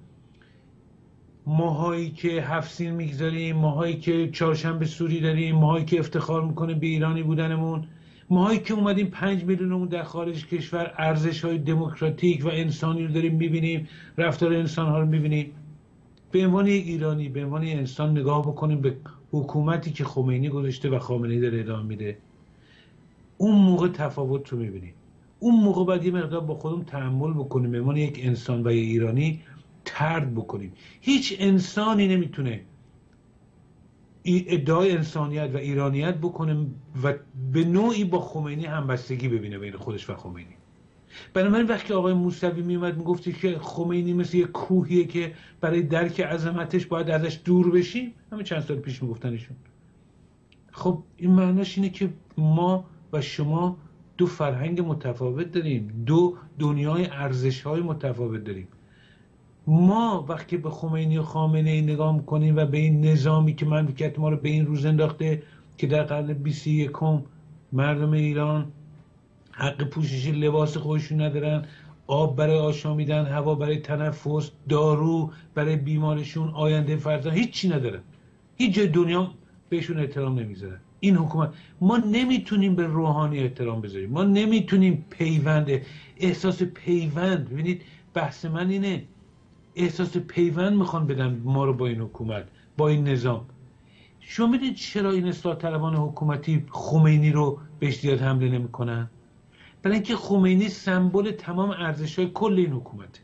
ماهایی که هفت سین میگذاریم، ماهایی که چهارشنبه سوری داریم، ماهایی که افتخار میکنه به ایرانی بودنمون، ماهایی که اومدیم پنج میلیونمون در خارج کشور ارزش های دموکراتیک و انسانی رو داریم میبینیم، رفتار انسان ها رو میبینیم، به عنوان یک ایرانی، به عنوان انسان نگاه بکنیم به حکومتی که خمینی گذاشته و خامنه‌ای داره ادامه میده، اون موقع تفاوت رو میبینیم. اون موقع باید یه مقدار با خودم تحمل بکنیم، به عنوان یک انسان و یه ایرانی طرد بکنیم. هیچ انسانی نمیتونه ادعای انسانیت و ایرانیت بکنه و به نوعی با خمینی همبستگی ببینه بین خودش و خمینی. بنابراین وقتی آقای موسوی میومد میگفتی که خمینی مثل یک کوهیه که برای درک عظمتش باید ازش دور بشیم، همین چند سال پیش میگفتنشون، خب این معناش اینه که ما و شما دو فرهنگ متفاوت داریم، دو دنیای ارزش‌های متفاوت داریم. ما وقتی به خمینی و خامنه ای نگاه میکنیم و به این نظامی که مملکت ما رو به این روز انداخته که در قرن بیست و یکم مردم ایران حق پوشش لباس خودشون ندارن، آب برای آشامیدن، هوا برای تنفس، دارو برای بیمارشون، آینده فرزند هیچی ندارن، هیچ جای دنیا بهشون احترام نمیذارن. این حکومت، ما نمیتونیم به روحانی احترام بذاریم، ما نمیتونیم پیوند، احساس پیوند، ببینید بحث من اینه، احساس پیوند میخوان بدن ما رو با این حکومت، با این نظام. شما میدید چرا این اصلاح طلبان حکومتی خمینی رو بهش زیاد حمله نمیکنن؟ برای اینکه خمینی سمبل تمام ارزش‌های کل این حکومته.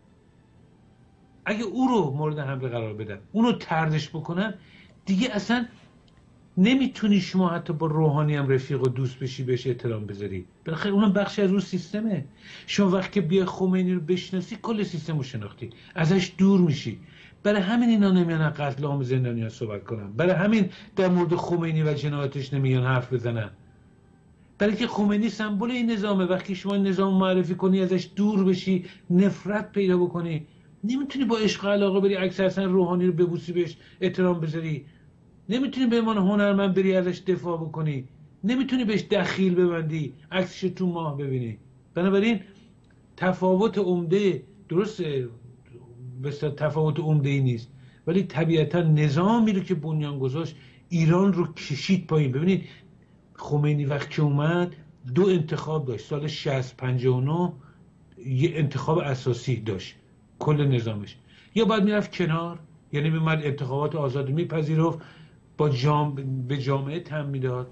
اگه او رو مورد حمله قرار بدن، اونو طردش بکنن، دیگه اصلا نمیتونی شما حتی با روحانی هم رفیق و دوست بشی، بهش احترام بذاری. بالاخره اونم بخشی از اون سیستمه. شما وقتی بیا خمینی رو بشناسی، کل سیستم رو شناختی، ازش دور میشی. برای همین اینا نمیان قتل عام زندانیان صحبت کنن، برای همین در مورد خمینی و جنایاتش نمیان حرف بزنن، برای که خمینی سمبل این نظامه. وقتی شما نظام معرفی کنی، ازش دور بشی، نفرت پیدا بکنی، نمیتونی با عشق و علاقه بری عکس حسن روحانی رو ببوسی، بهش احترام بذاری، نمیتونی به عنوان هنرمند بری ازش دفاع بکنی، نمیتونی بهش دخیل ببندی، عکسش تو ماه ببینی. بنابراین تفاوت عمده، درسته بسیار تفاوت عمده ای نیست، ولی طبیعتا نظامی رو که بنیان گذاشت ایران رو کشید پایین. ببینید خمینی وقتی اومد دو انتخاب داشت، سال شصت پنجاه و نه یه انتخاب اساسی داشت کل نظامش، یا باید میرفت کنار، یعنی میمد انتخابات آزاد میپذیرفت، با جام... به جامعه تحمیل میداد،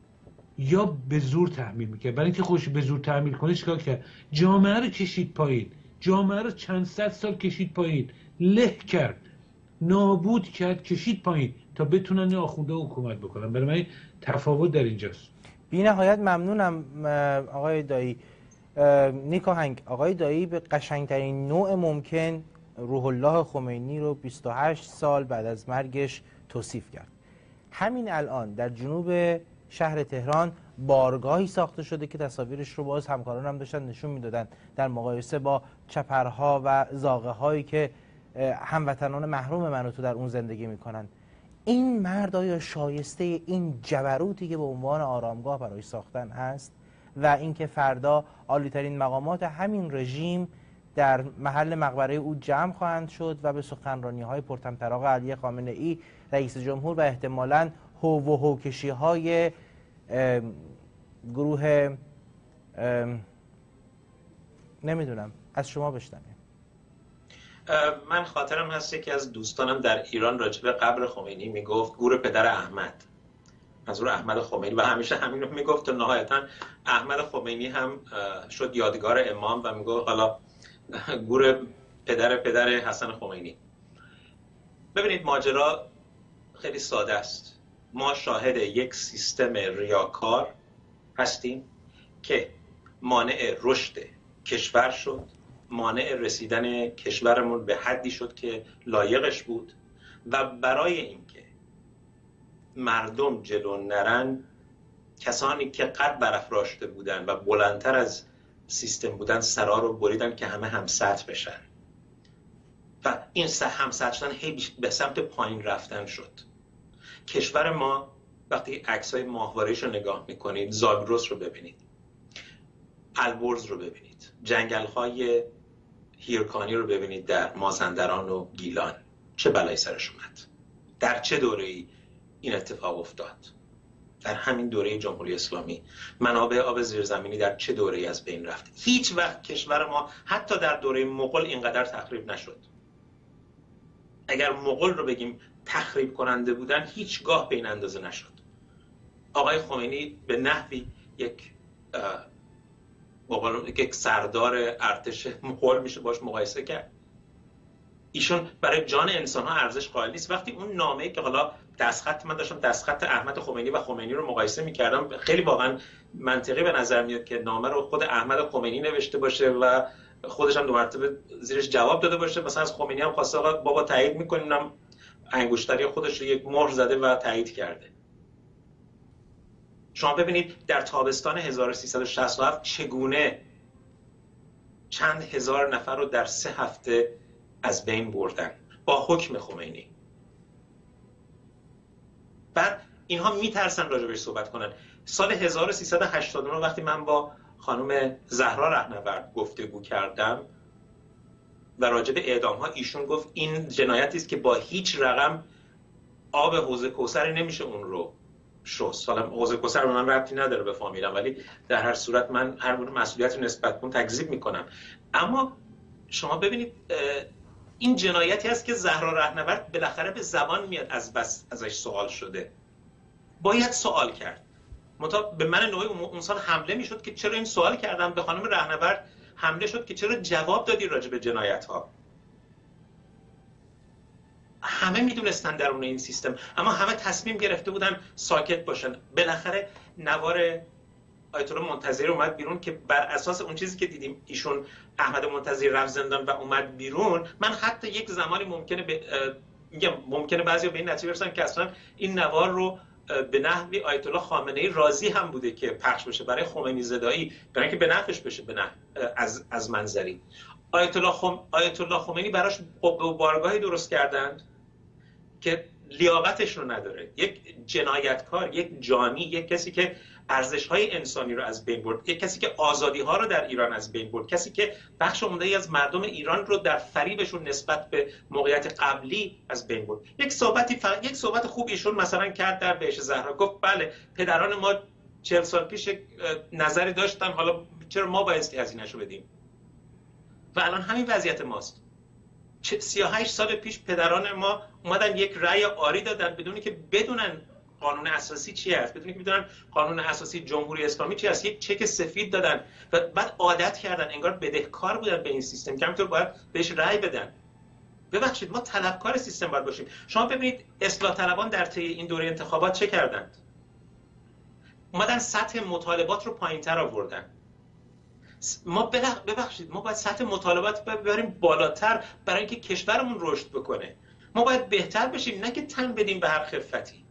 یا به زور تحمیل میکرد. برای اینکه خودش به زور تحمیل کنه چیکار کرد؟ جامعه رو کشید پایین، جامعه رو چند صد سال کشید پایین، له کرد، نابود کرد، کشید پایین تا بتونن آخونده حکومت بکنن. برای من تفاوت در اینجاست. بی نهایت ممنونم آقای دایی. نیکا هنگ، آقای دایی به قشنگترین نوع ممکن روح الله خمینی رو بیست و هشت سال بعد از مرگش توصیف کرد. همین الان در جنوب شهر تهران بارگاهی ساخته شده که تصاویرش رو باز همکاران هم داشتن نشون میدادن در مقایسه با چپرها و زاغه هایی که هموطنان محروم منو تو در اون زندگی میکنن. این مرد آیا شایسته این جبروتی که به عنوان آرامگاه برای ساختن هست و اینکه فردا عالی‌ترین مقامات همین رژیم در محل مقبره او جمع خواهند شد و به سخنرانی‌های پرطمطراق علی خامنه ای رئیس جمهور و احتمالاً هو و هوکشی‌های گروه نمیدونم، از شما بشنویم. من خاطرم هست که از دوستانم در ایران راجع به قبر خمینی میگفت گور پدر احمد، منظور احمد خمینی، و همیشه همین رو میگفت و نهایتا احمد خمینی هم شد یادگار امام و میگفت حالا گور پدر پدر حسن خمینی. ببینید ماجرا خیلی ساده است. ما شاهد یک سیستم ریاکار هستیم که مانع رشد کشور شد، مانع رسیدن کشورمون به حدی شد که لایقش بود، و برای اینکه مردم جلو نرن، کسانی که قد برافراشته بودن و بلندتر از سیستم بودن سرا رو بریدن که همه همسطح بشن و این همسطح شدن هی به سمت پایین رفتن شد. کشور ما وقتی عکسای ماهواره‌اش رو نگاه میکنید، زاگرس رو ببینید، البرز رو ببینید، جنگل‌های هیرکانی رو ببینید در مازندران و گیلان، چه بلایی سرش اومد. در چه دوره‌ای این اتفاق افتاد؟ در همین دوره جمهوری اسلامی. منابع آب زیرزمینی در چه دوره‌ای از بین رفت؟ هیچ وقت کشور ما حتی در دوره مغول اینقدر تخریب نشد. اگر مغول رو بگیم تخریب کننده بودن، هیچگاه به این اندازه نشد. آقای خمینی به نحوی یک با یک سردار ارتش مغول میشه باش مقایسه کرد. ایشون برای جان انسان ها ارزش قائل نیست. وقتی اون نامه‌ای که حالا دستخط من داشتم دستخط احمد خمینی و خمینی رو مقایسه می‌کردم، خیلی واقعا منطقی به نظر میاد که نامه رو خود احمد خمینی نوشته باشه و خودش هم دو مرتبه زیرش جواب داده باشه. مثلا از خمینی هم خواسته آقا بابا تایید می‌کنیم، هم انگشتری خودش رو یک مهر زده و تایید کرده. شما ببینید در تابستان هزار و سیصد و شصت و هفت چگونه چند هزار نفر رو در سه هفته از بین بردن با حکم خمینی. بعد اینها میترسن راجبش صحبت کنن. سال هزار و سیصد و هشتاد و نه وقتی من با خانم زهرا رهنورد گفتگو کردم و راجب اعدام ها، ایشون گفت این جنایتی است که با هیچ رقم آب حوض کوثر نمیشه اون رو شست. حالا حوض کوثر به من ربطی نداره به فامیلم، ولی در هر صورت من هر گونه مسئولیت رو نسبت به اون تکذیب میکنم. اما شما ببینید این جنایتی است که زهرا رهنورد بالاخره به زبان میاد، از بس ازش سوال شده، باید سوال کرد. متا به من نوعی اون سال حمله میشد که چرا این سوال کردم، به خانم رهنورد حمله شد که چرا جواب دادی راجع به جنایت ها. همه میدونستن درون این سیستم، اما همه تصمیم گرفته بودن ساکت باشن. بالاخره نوار آیت الله منتظری اومد بیرون که بر اساس اون چیزی که دیدیم ایشون احمد منتظری رفت زندان و اومد بیرون. من حتی یک زمانی ممکنه به میگم ممکنه بعضیا به این نتیجه برسن که اصلا این نوار رو به نحوی آیت الله خامنه‌ای راضی هم بوده که پخش بشه برای خمینی زدایی، برای اینکه به نفعش بشه، به نحو از از منظری. آیت الله خم... آیت الله خمینی براش قبه و بارگاهی درست کردند که لیاقتش رو نداره. یک جنایتکار، یک جانی، یک کسی که ارزش‌های انسانی رو از بین برد، یک کسی که آزادی‌ها رو در ایران از بین برد، کسی که بخش عمده‌ای از مردم ایران رو در فریبشون نسبت به موقعیت قبلی از بین برد. یک صحبتی ف... یک صحبت خوب ایشون مثلا کرد در بهش زهرا، گفت بله پدران ما چهل سال پیش نظری داشتن، حالا چرا ما بایستی هزینه‌شو بدیم؟ و الان همین وضعیت ماست. سی و هشت سال پیش پدران ما اومدن یک رأی آری دادن بدونی که بدونن قانون اساسی چی است، بدونی که بدونن قانون اساسی جمهوری اسلامی چی است. یک چک سفید دادن و بعد عادت کردن، انگار بدهکار بودن به این سیستم که همینطور باید بهش رأی بدن. ببخشید ما طلبکار سیستم باید باشیم. شما ببینید اصلاح طلبان در طی این دوره انتخابات چه کردند؟ اومدن سطح مطالبات رو پایین‌تر آوردن. ما ببخشید ما باید سطح مطالبات ببریم بالاتر برای اینکه کشورمون رشد بکنه. ما باید بهتر بشیم، نه که تن بدیم به هر خفتی.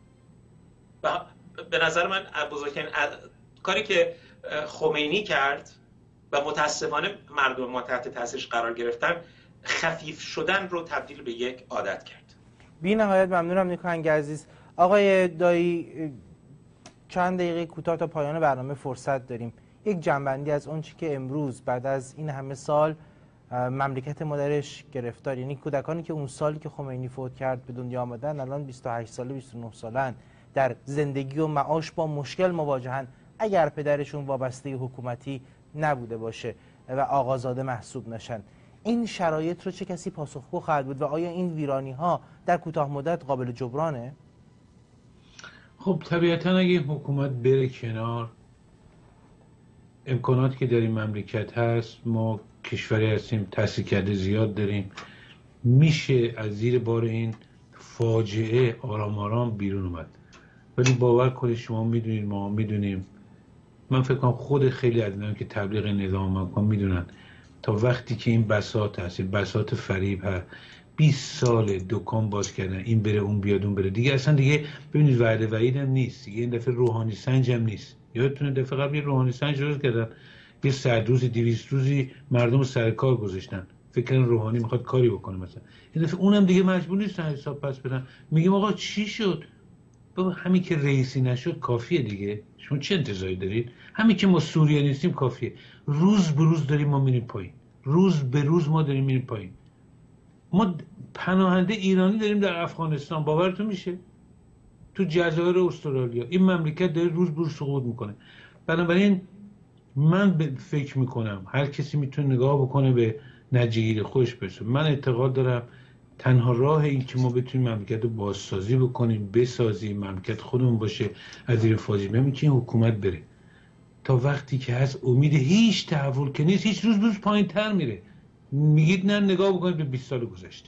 و به نظر من بزرگترین کاری که خمینی کرد و متاسفانه مردم ما تحت تاثیرش قرار گرفتن، خفیف شدن رو تبدیل به یک عادت کرد. بی نهایت ممنونم نیکاهنگ عزیز. آقای دایی چند دقیقه کوتاه تا پایان برنامه فرصت داریم. یک جنبندی از اون چی که امروز بعد از این همه سال مملکت ما درش گرفتار، یعنی کودکانی که اون سالی که خمینی فوت کرد به دنیا آمدن الان بیست و هشت ساله بیست و نه سالن، در زندگی و معاش با مشکل مواجهن اگر پدرشون وابسته حکومتی نبوده باشه و آقازاده محسوب نشن. این شرایط رو چه کسی پاسخگو خواهد بود و آیا این ویرانی ها در کوتاه مدت قابل جبرانه؟ خب طبیعتا اگه حکومت بره کنار، امکاناتی که در این مملکت هست، ما کشوری هستیم تحصیل کرده زیاد داریم، میشه از زیر بار این فاجعه آرام آرام بیرون اومد. ولی باور کنید شما میدونید، ما میدونیم، من فکر کنم خود خیلی از اینان که تبلیغ نظام میکنن میدونن تا وقتی که این بساط هست، بساط فریب هست، بیست سال دکان باز کردن، این بره اون بیاد اون بره، دیگه اصلا دیگه ببینید وعده وعید هم نیست دیگه، این دفعه روحانی سنج هم نیست. یادتونه دفعه قبل یه روحانی سنج درست کردن، یه صد روزی دویست روزی مردم سر کار گذاشتن، فکر کنن روحانی میخواد کاری بکنه مثلا. این دفعه اونم دیگه مجبور نیستن حساب پس بدن. میگیم آقا چی شد؟ بابا همین که رئیسی نشد کافیه دیگه، شما چه انتظاری دارید؟ همین که ما سوریه نیستیم کافیه. روز به روز داریم ما میریم پایین، روز به روز ما داریم میریم پایین. ما پناهنده ایرانی داریم در افغانستان، باورتون میشه؟ تو جزایر استرالیا این مملکت داره روز به روز سقوط میکنه. بنابراین من فکر میکنم هر کسی میتونه نگاه بکنه به نتیجه خودش برسه. من اعتقاد دارم تنها راه این که ما بتونیم مملکت رو بازسازی بکنیم، بسازیم، مملکت خودمون باشه، از زیر فاجعه میام که این حکومت بره. تا وقتی که هست امید هیچ تحول که نیست، هیچ روز روز پایین تر میره. میگید نه، نگاه بکنید به بیست سال گذشته.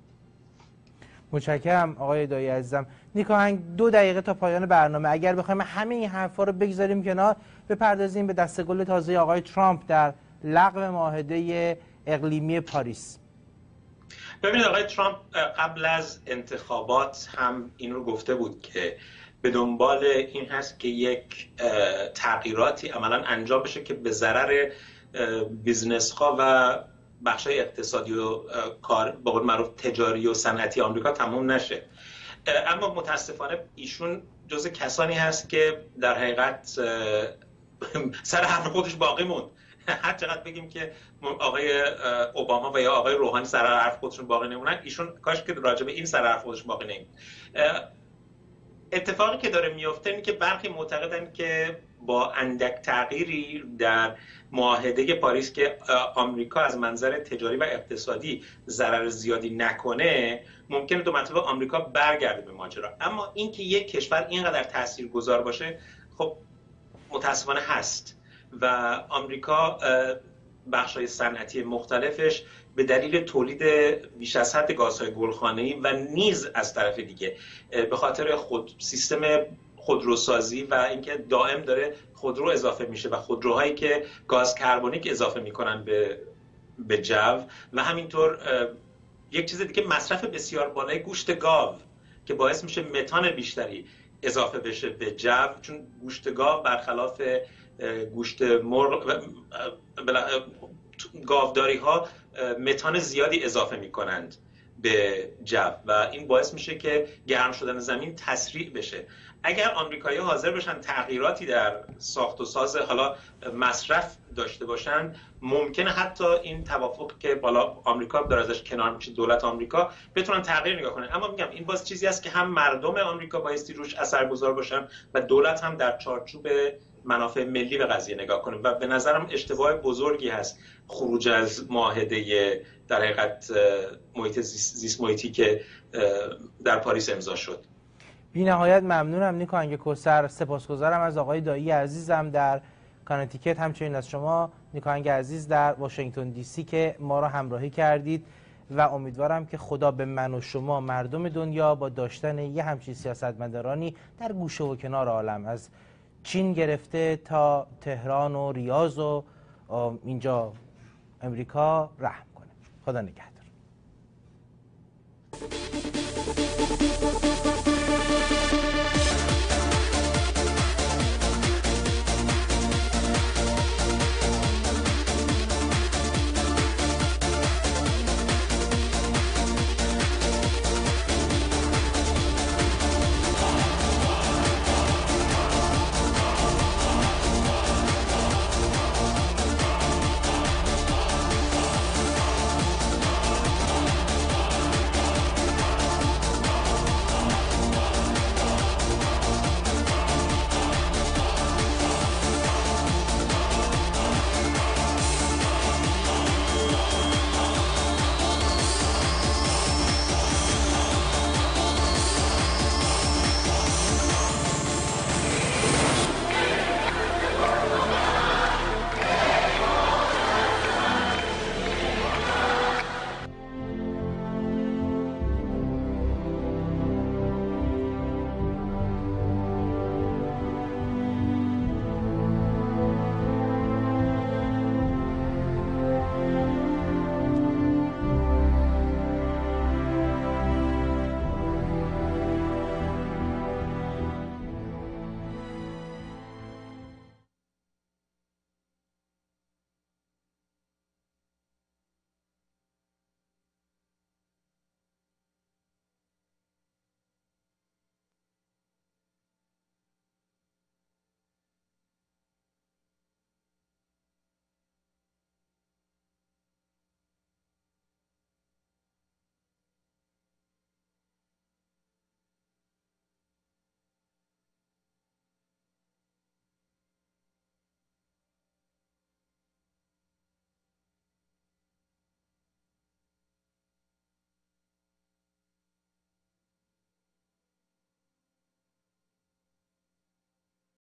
متشکرم آقای دایی عزیزم. نیکا آهنگ، دو دقیقه تا پایان برنامه اگر بخوایم همه این حرفا رو بگذاریم کنار، بپردازیم به دستگل تازه آقای ترامپ در لغو معاهده اقلیمی پاریس. ببینید آقای ترامپ قبل از انتخابات هم این رو گفته بود که به دنبال این هست که یک تغییراتی عملا انجام بشه که به ضرر بیزنس ها و بخشای اقتصادی و کار به قول معروف تجاری و صنعتی آمریکا تموم نشه. اما متاسفانه ایشون جز کسانی هست که در حقیقت سر حرف خودش باقی موند. هر چقدر بگیم که آقای اوباما و یا آقای روحانی سر حرف خودشون باقی نمونن، ایشون کاش که راجع به این سر حرف خودشون باقی نموند. اتفاقی که داره میفته اینه که برخی معتقدن که با اندک تغییری در معاهده پاریس که آمریکا از منظر تجاری و اقتصادی ضرر زیادی نکنه، ممکنه دو مرتبه آمریکا برگرده به ماجرا. اما اینکه یک کشور اینقدر تاثیرگذار باشه خب متاسفانه هست و آمریکا بخش‌های صنعتی مختلفش به دلیل تولید بیش از حد گازهای گلخانه‌ای و نیز از طرف دیگه به خاطر خود سیستم خودروسازی و اینکه دائم داره خودرو اضافه میشه و خودروهایی که گاز کربونیک اضافه میکنن به به جو و همینطور یک چیز دیگه مصرف بسیار بالای گوشت گاو که باعث میشه متان بیشتری اضافه بشه به جو، چون گوشت گاو برخلاف گوشت مرغ گاوداری ها متان زیادی اضافه می کنند به جو و این باعث میشه که گرم شدن زمین تسریع بشه. اگر آمریکایی‌ها حاضر باشن تغییراتی در ساخت و ساز حالا مصرف داشته باشن، ممکنه حتی این توافق که بالا آمریکا داره ازش کنار میشه، دولت آمریکا بتونن تغییر نگاه کنن. اما میگم این باز چیزی است که هم مردم آمریکا بایستی روش اثرگذار باشن و دولت هم در چارچوب منافع ملی به قضیه نگاه کنه و به نظرم اشتباه بزرگی هست خروج از معاهده در حقیقت محیط زیست محیطی که در پاریس امضا شد. بی نهایت ممنونم نیکا انگه کوثر، سپاسگزارم از آقای دایی عزیزم در کانتیکت، همچنین از شما نیکا انگه عزیز در واشنگتن دی سی که ما را همراهی کردید و امیدوارم که خدا به من و شما مردم دنیا با داشتن یه همچین سیاستمدارانی در گوشه و کنار عالم از چین گرفته تا تهران و ریاض و اینجا امریکا رحم کنه. خدا نگهدار.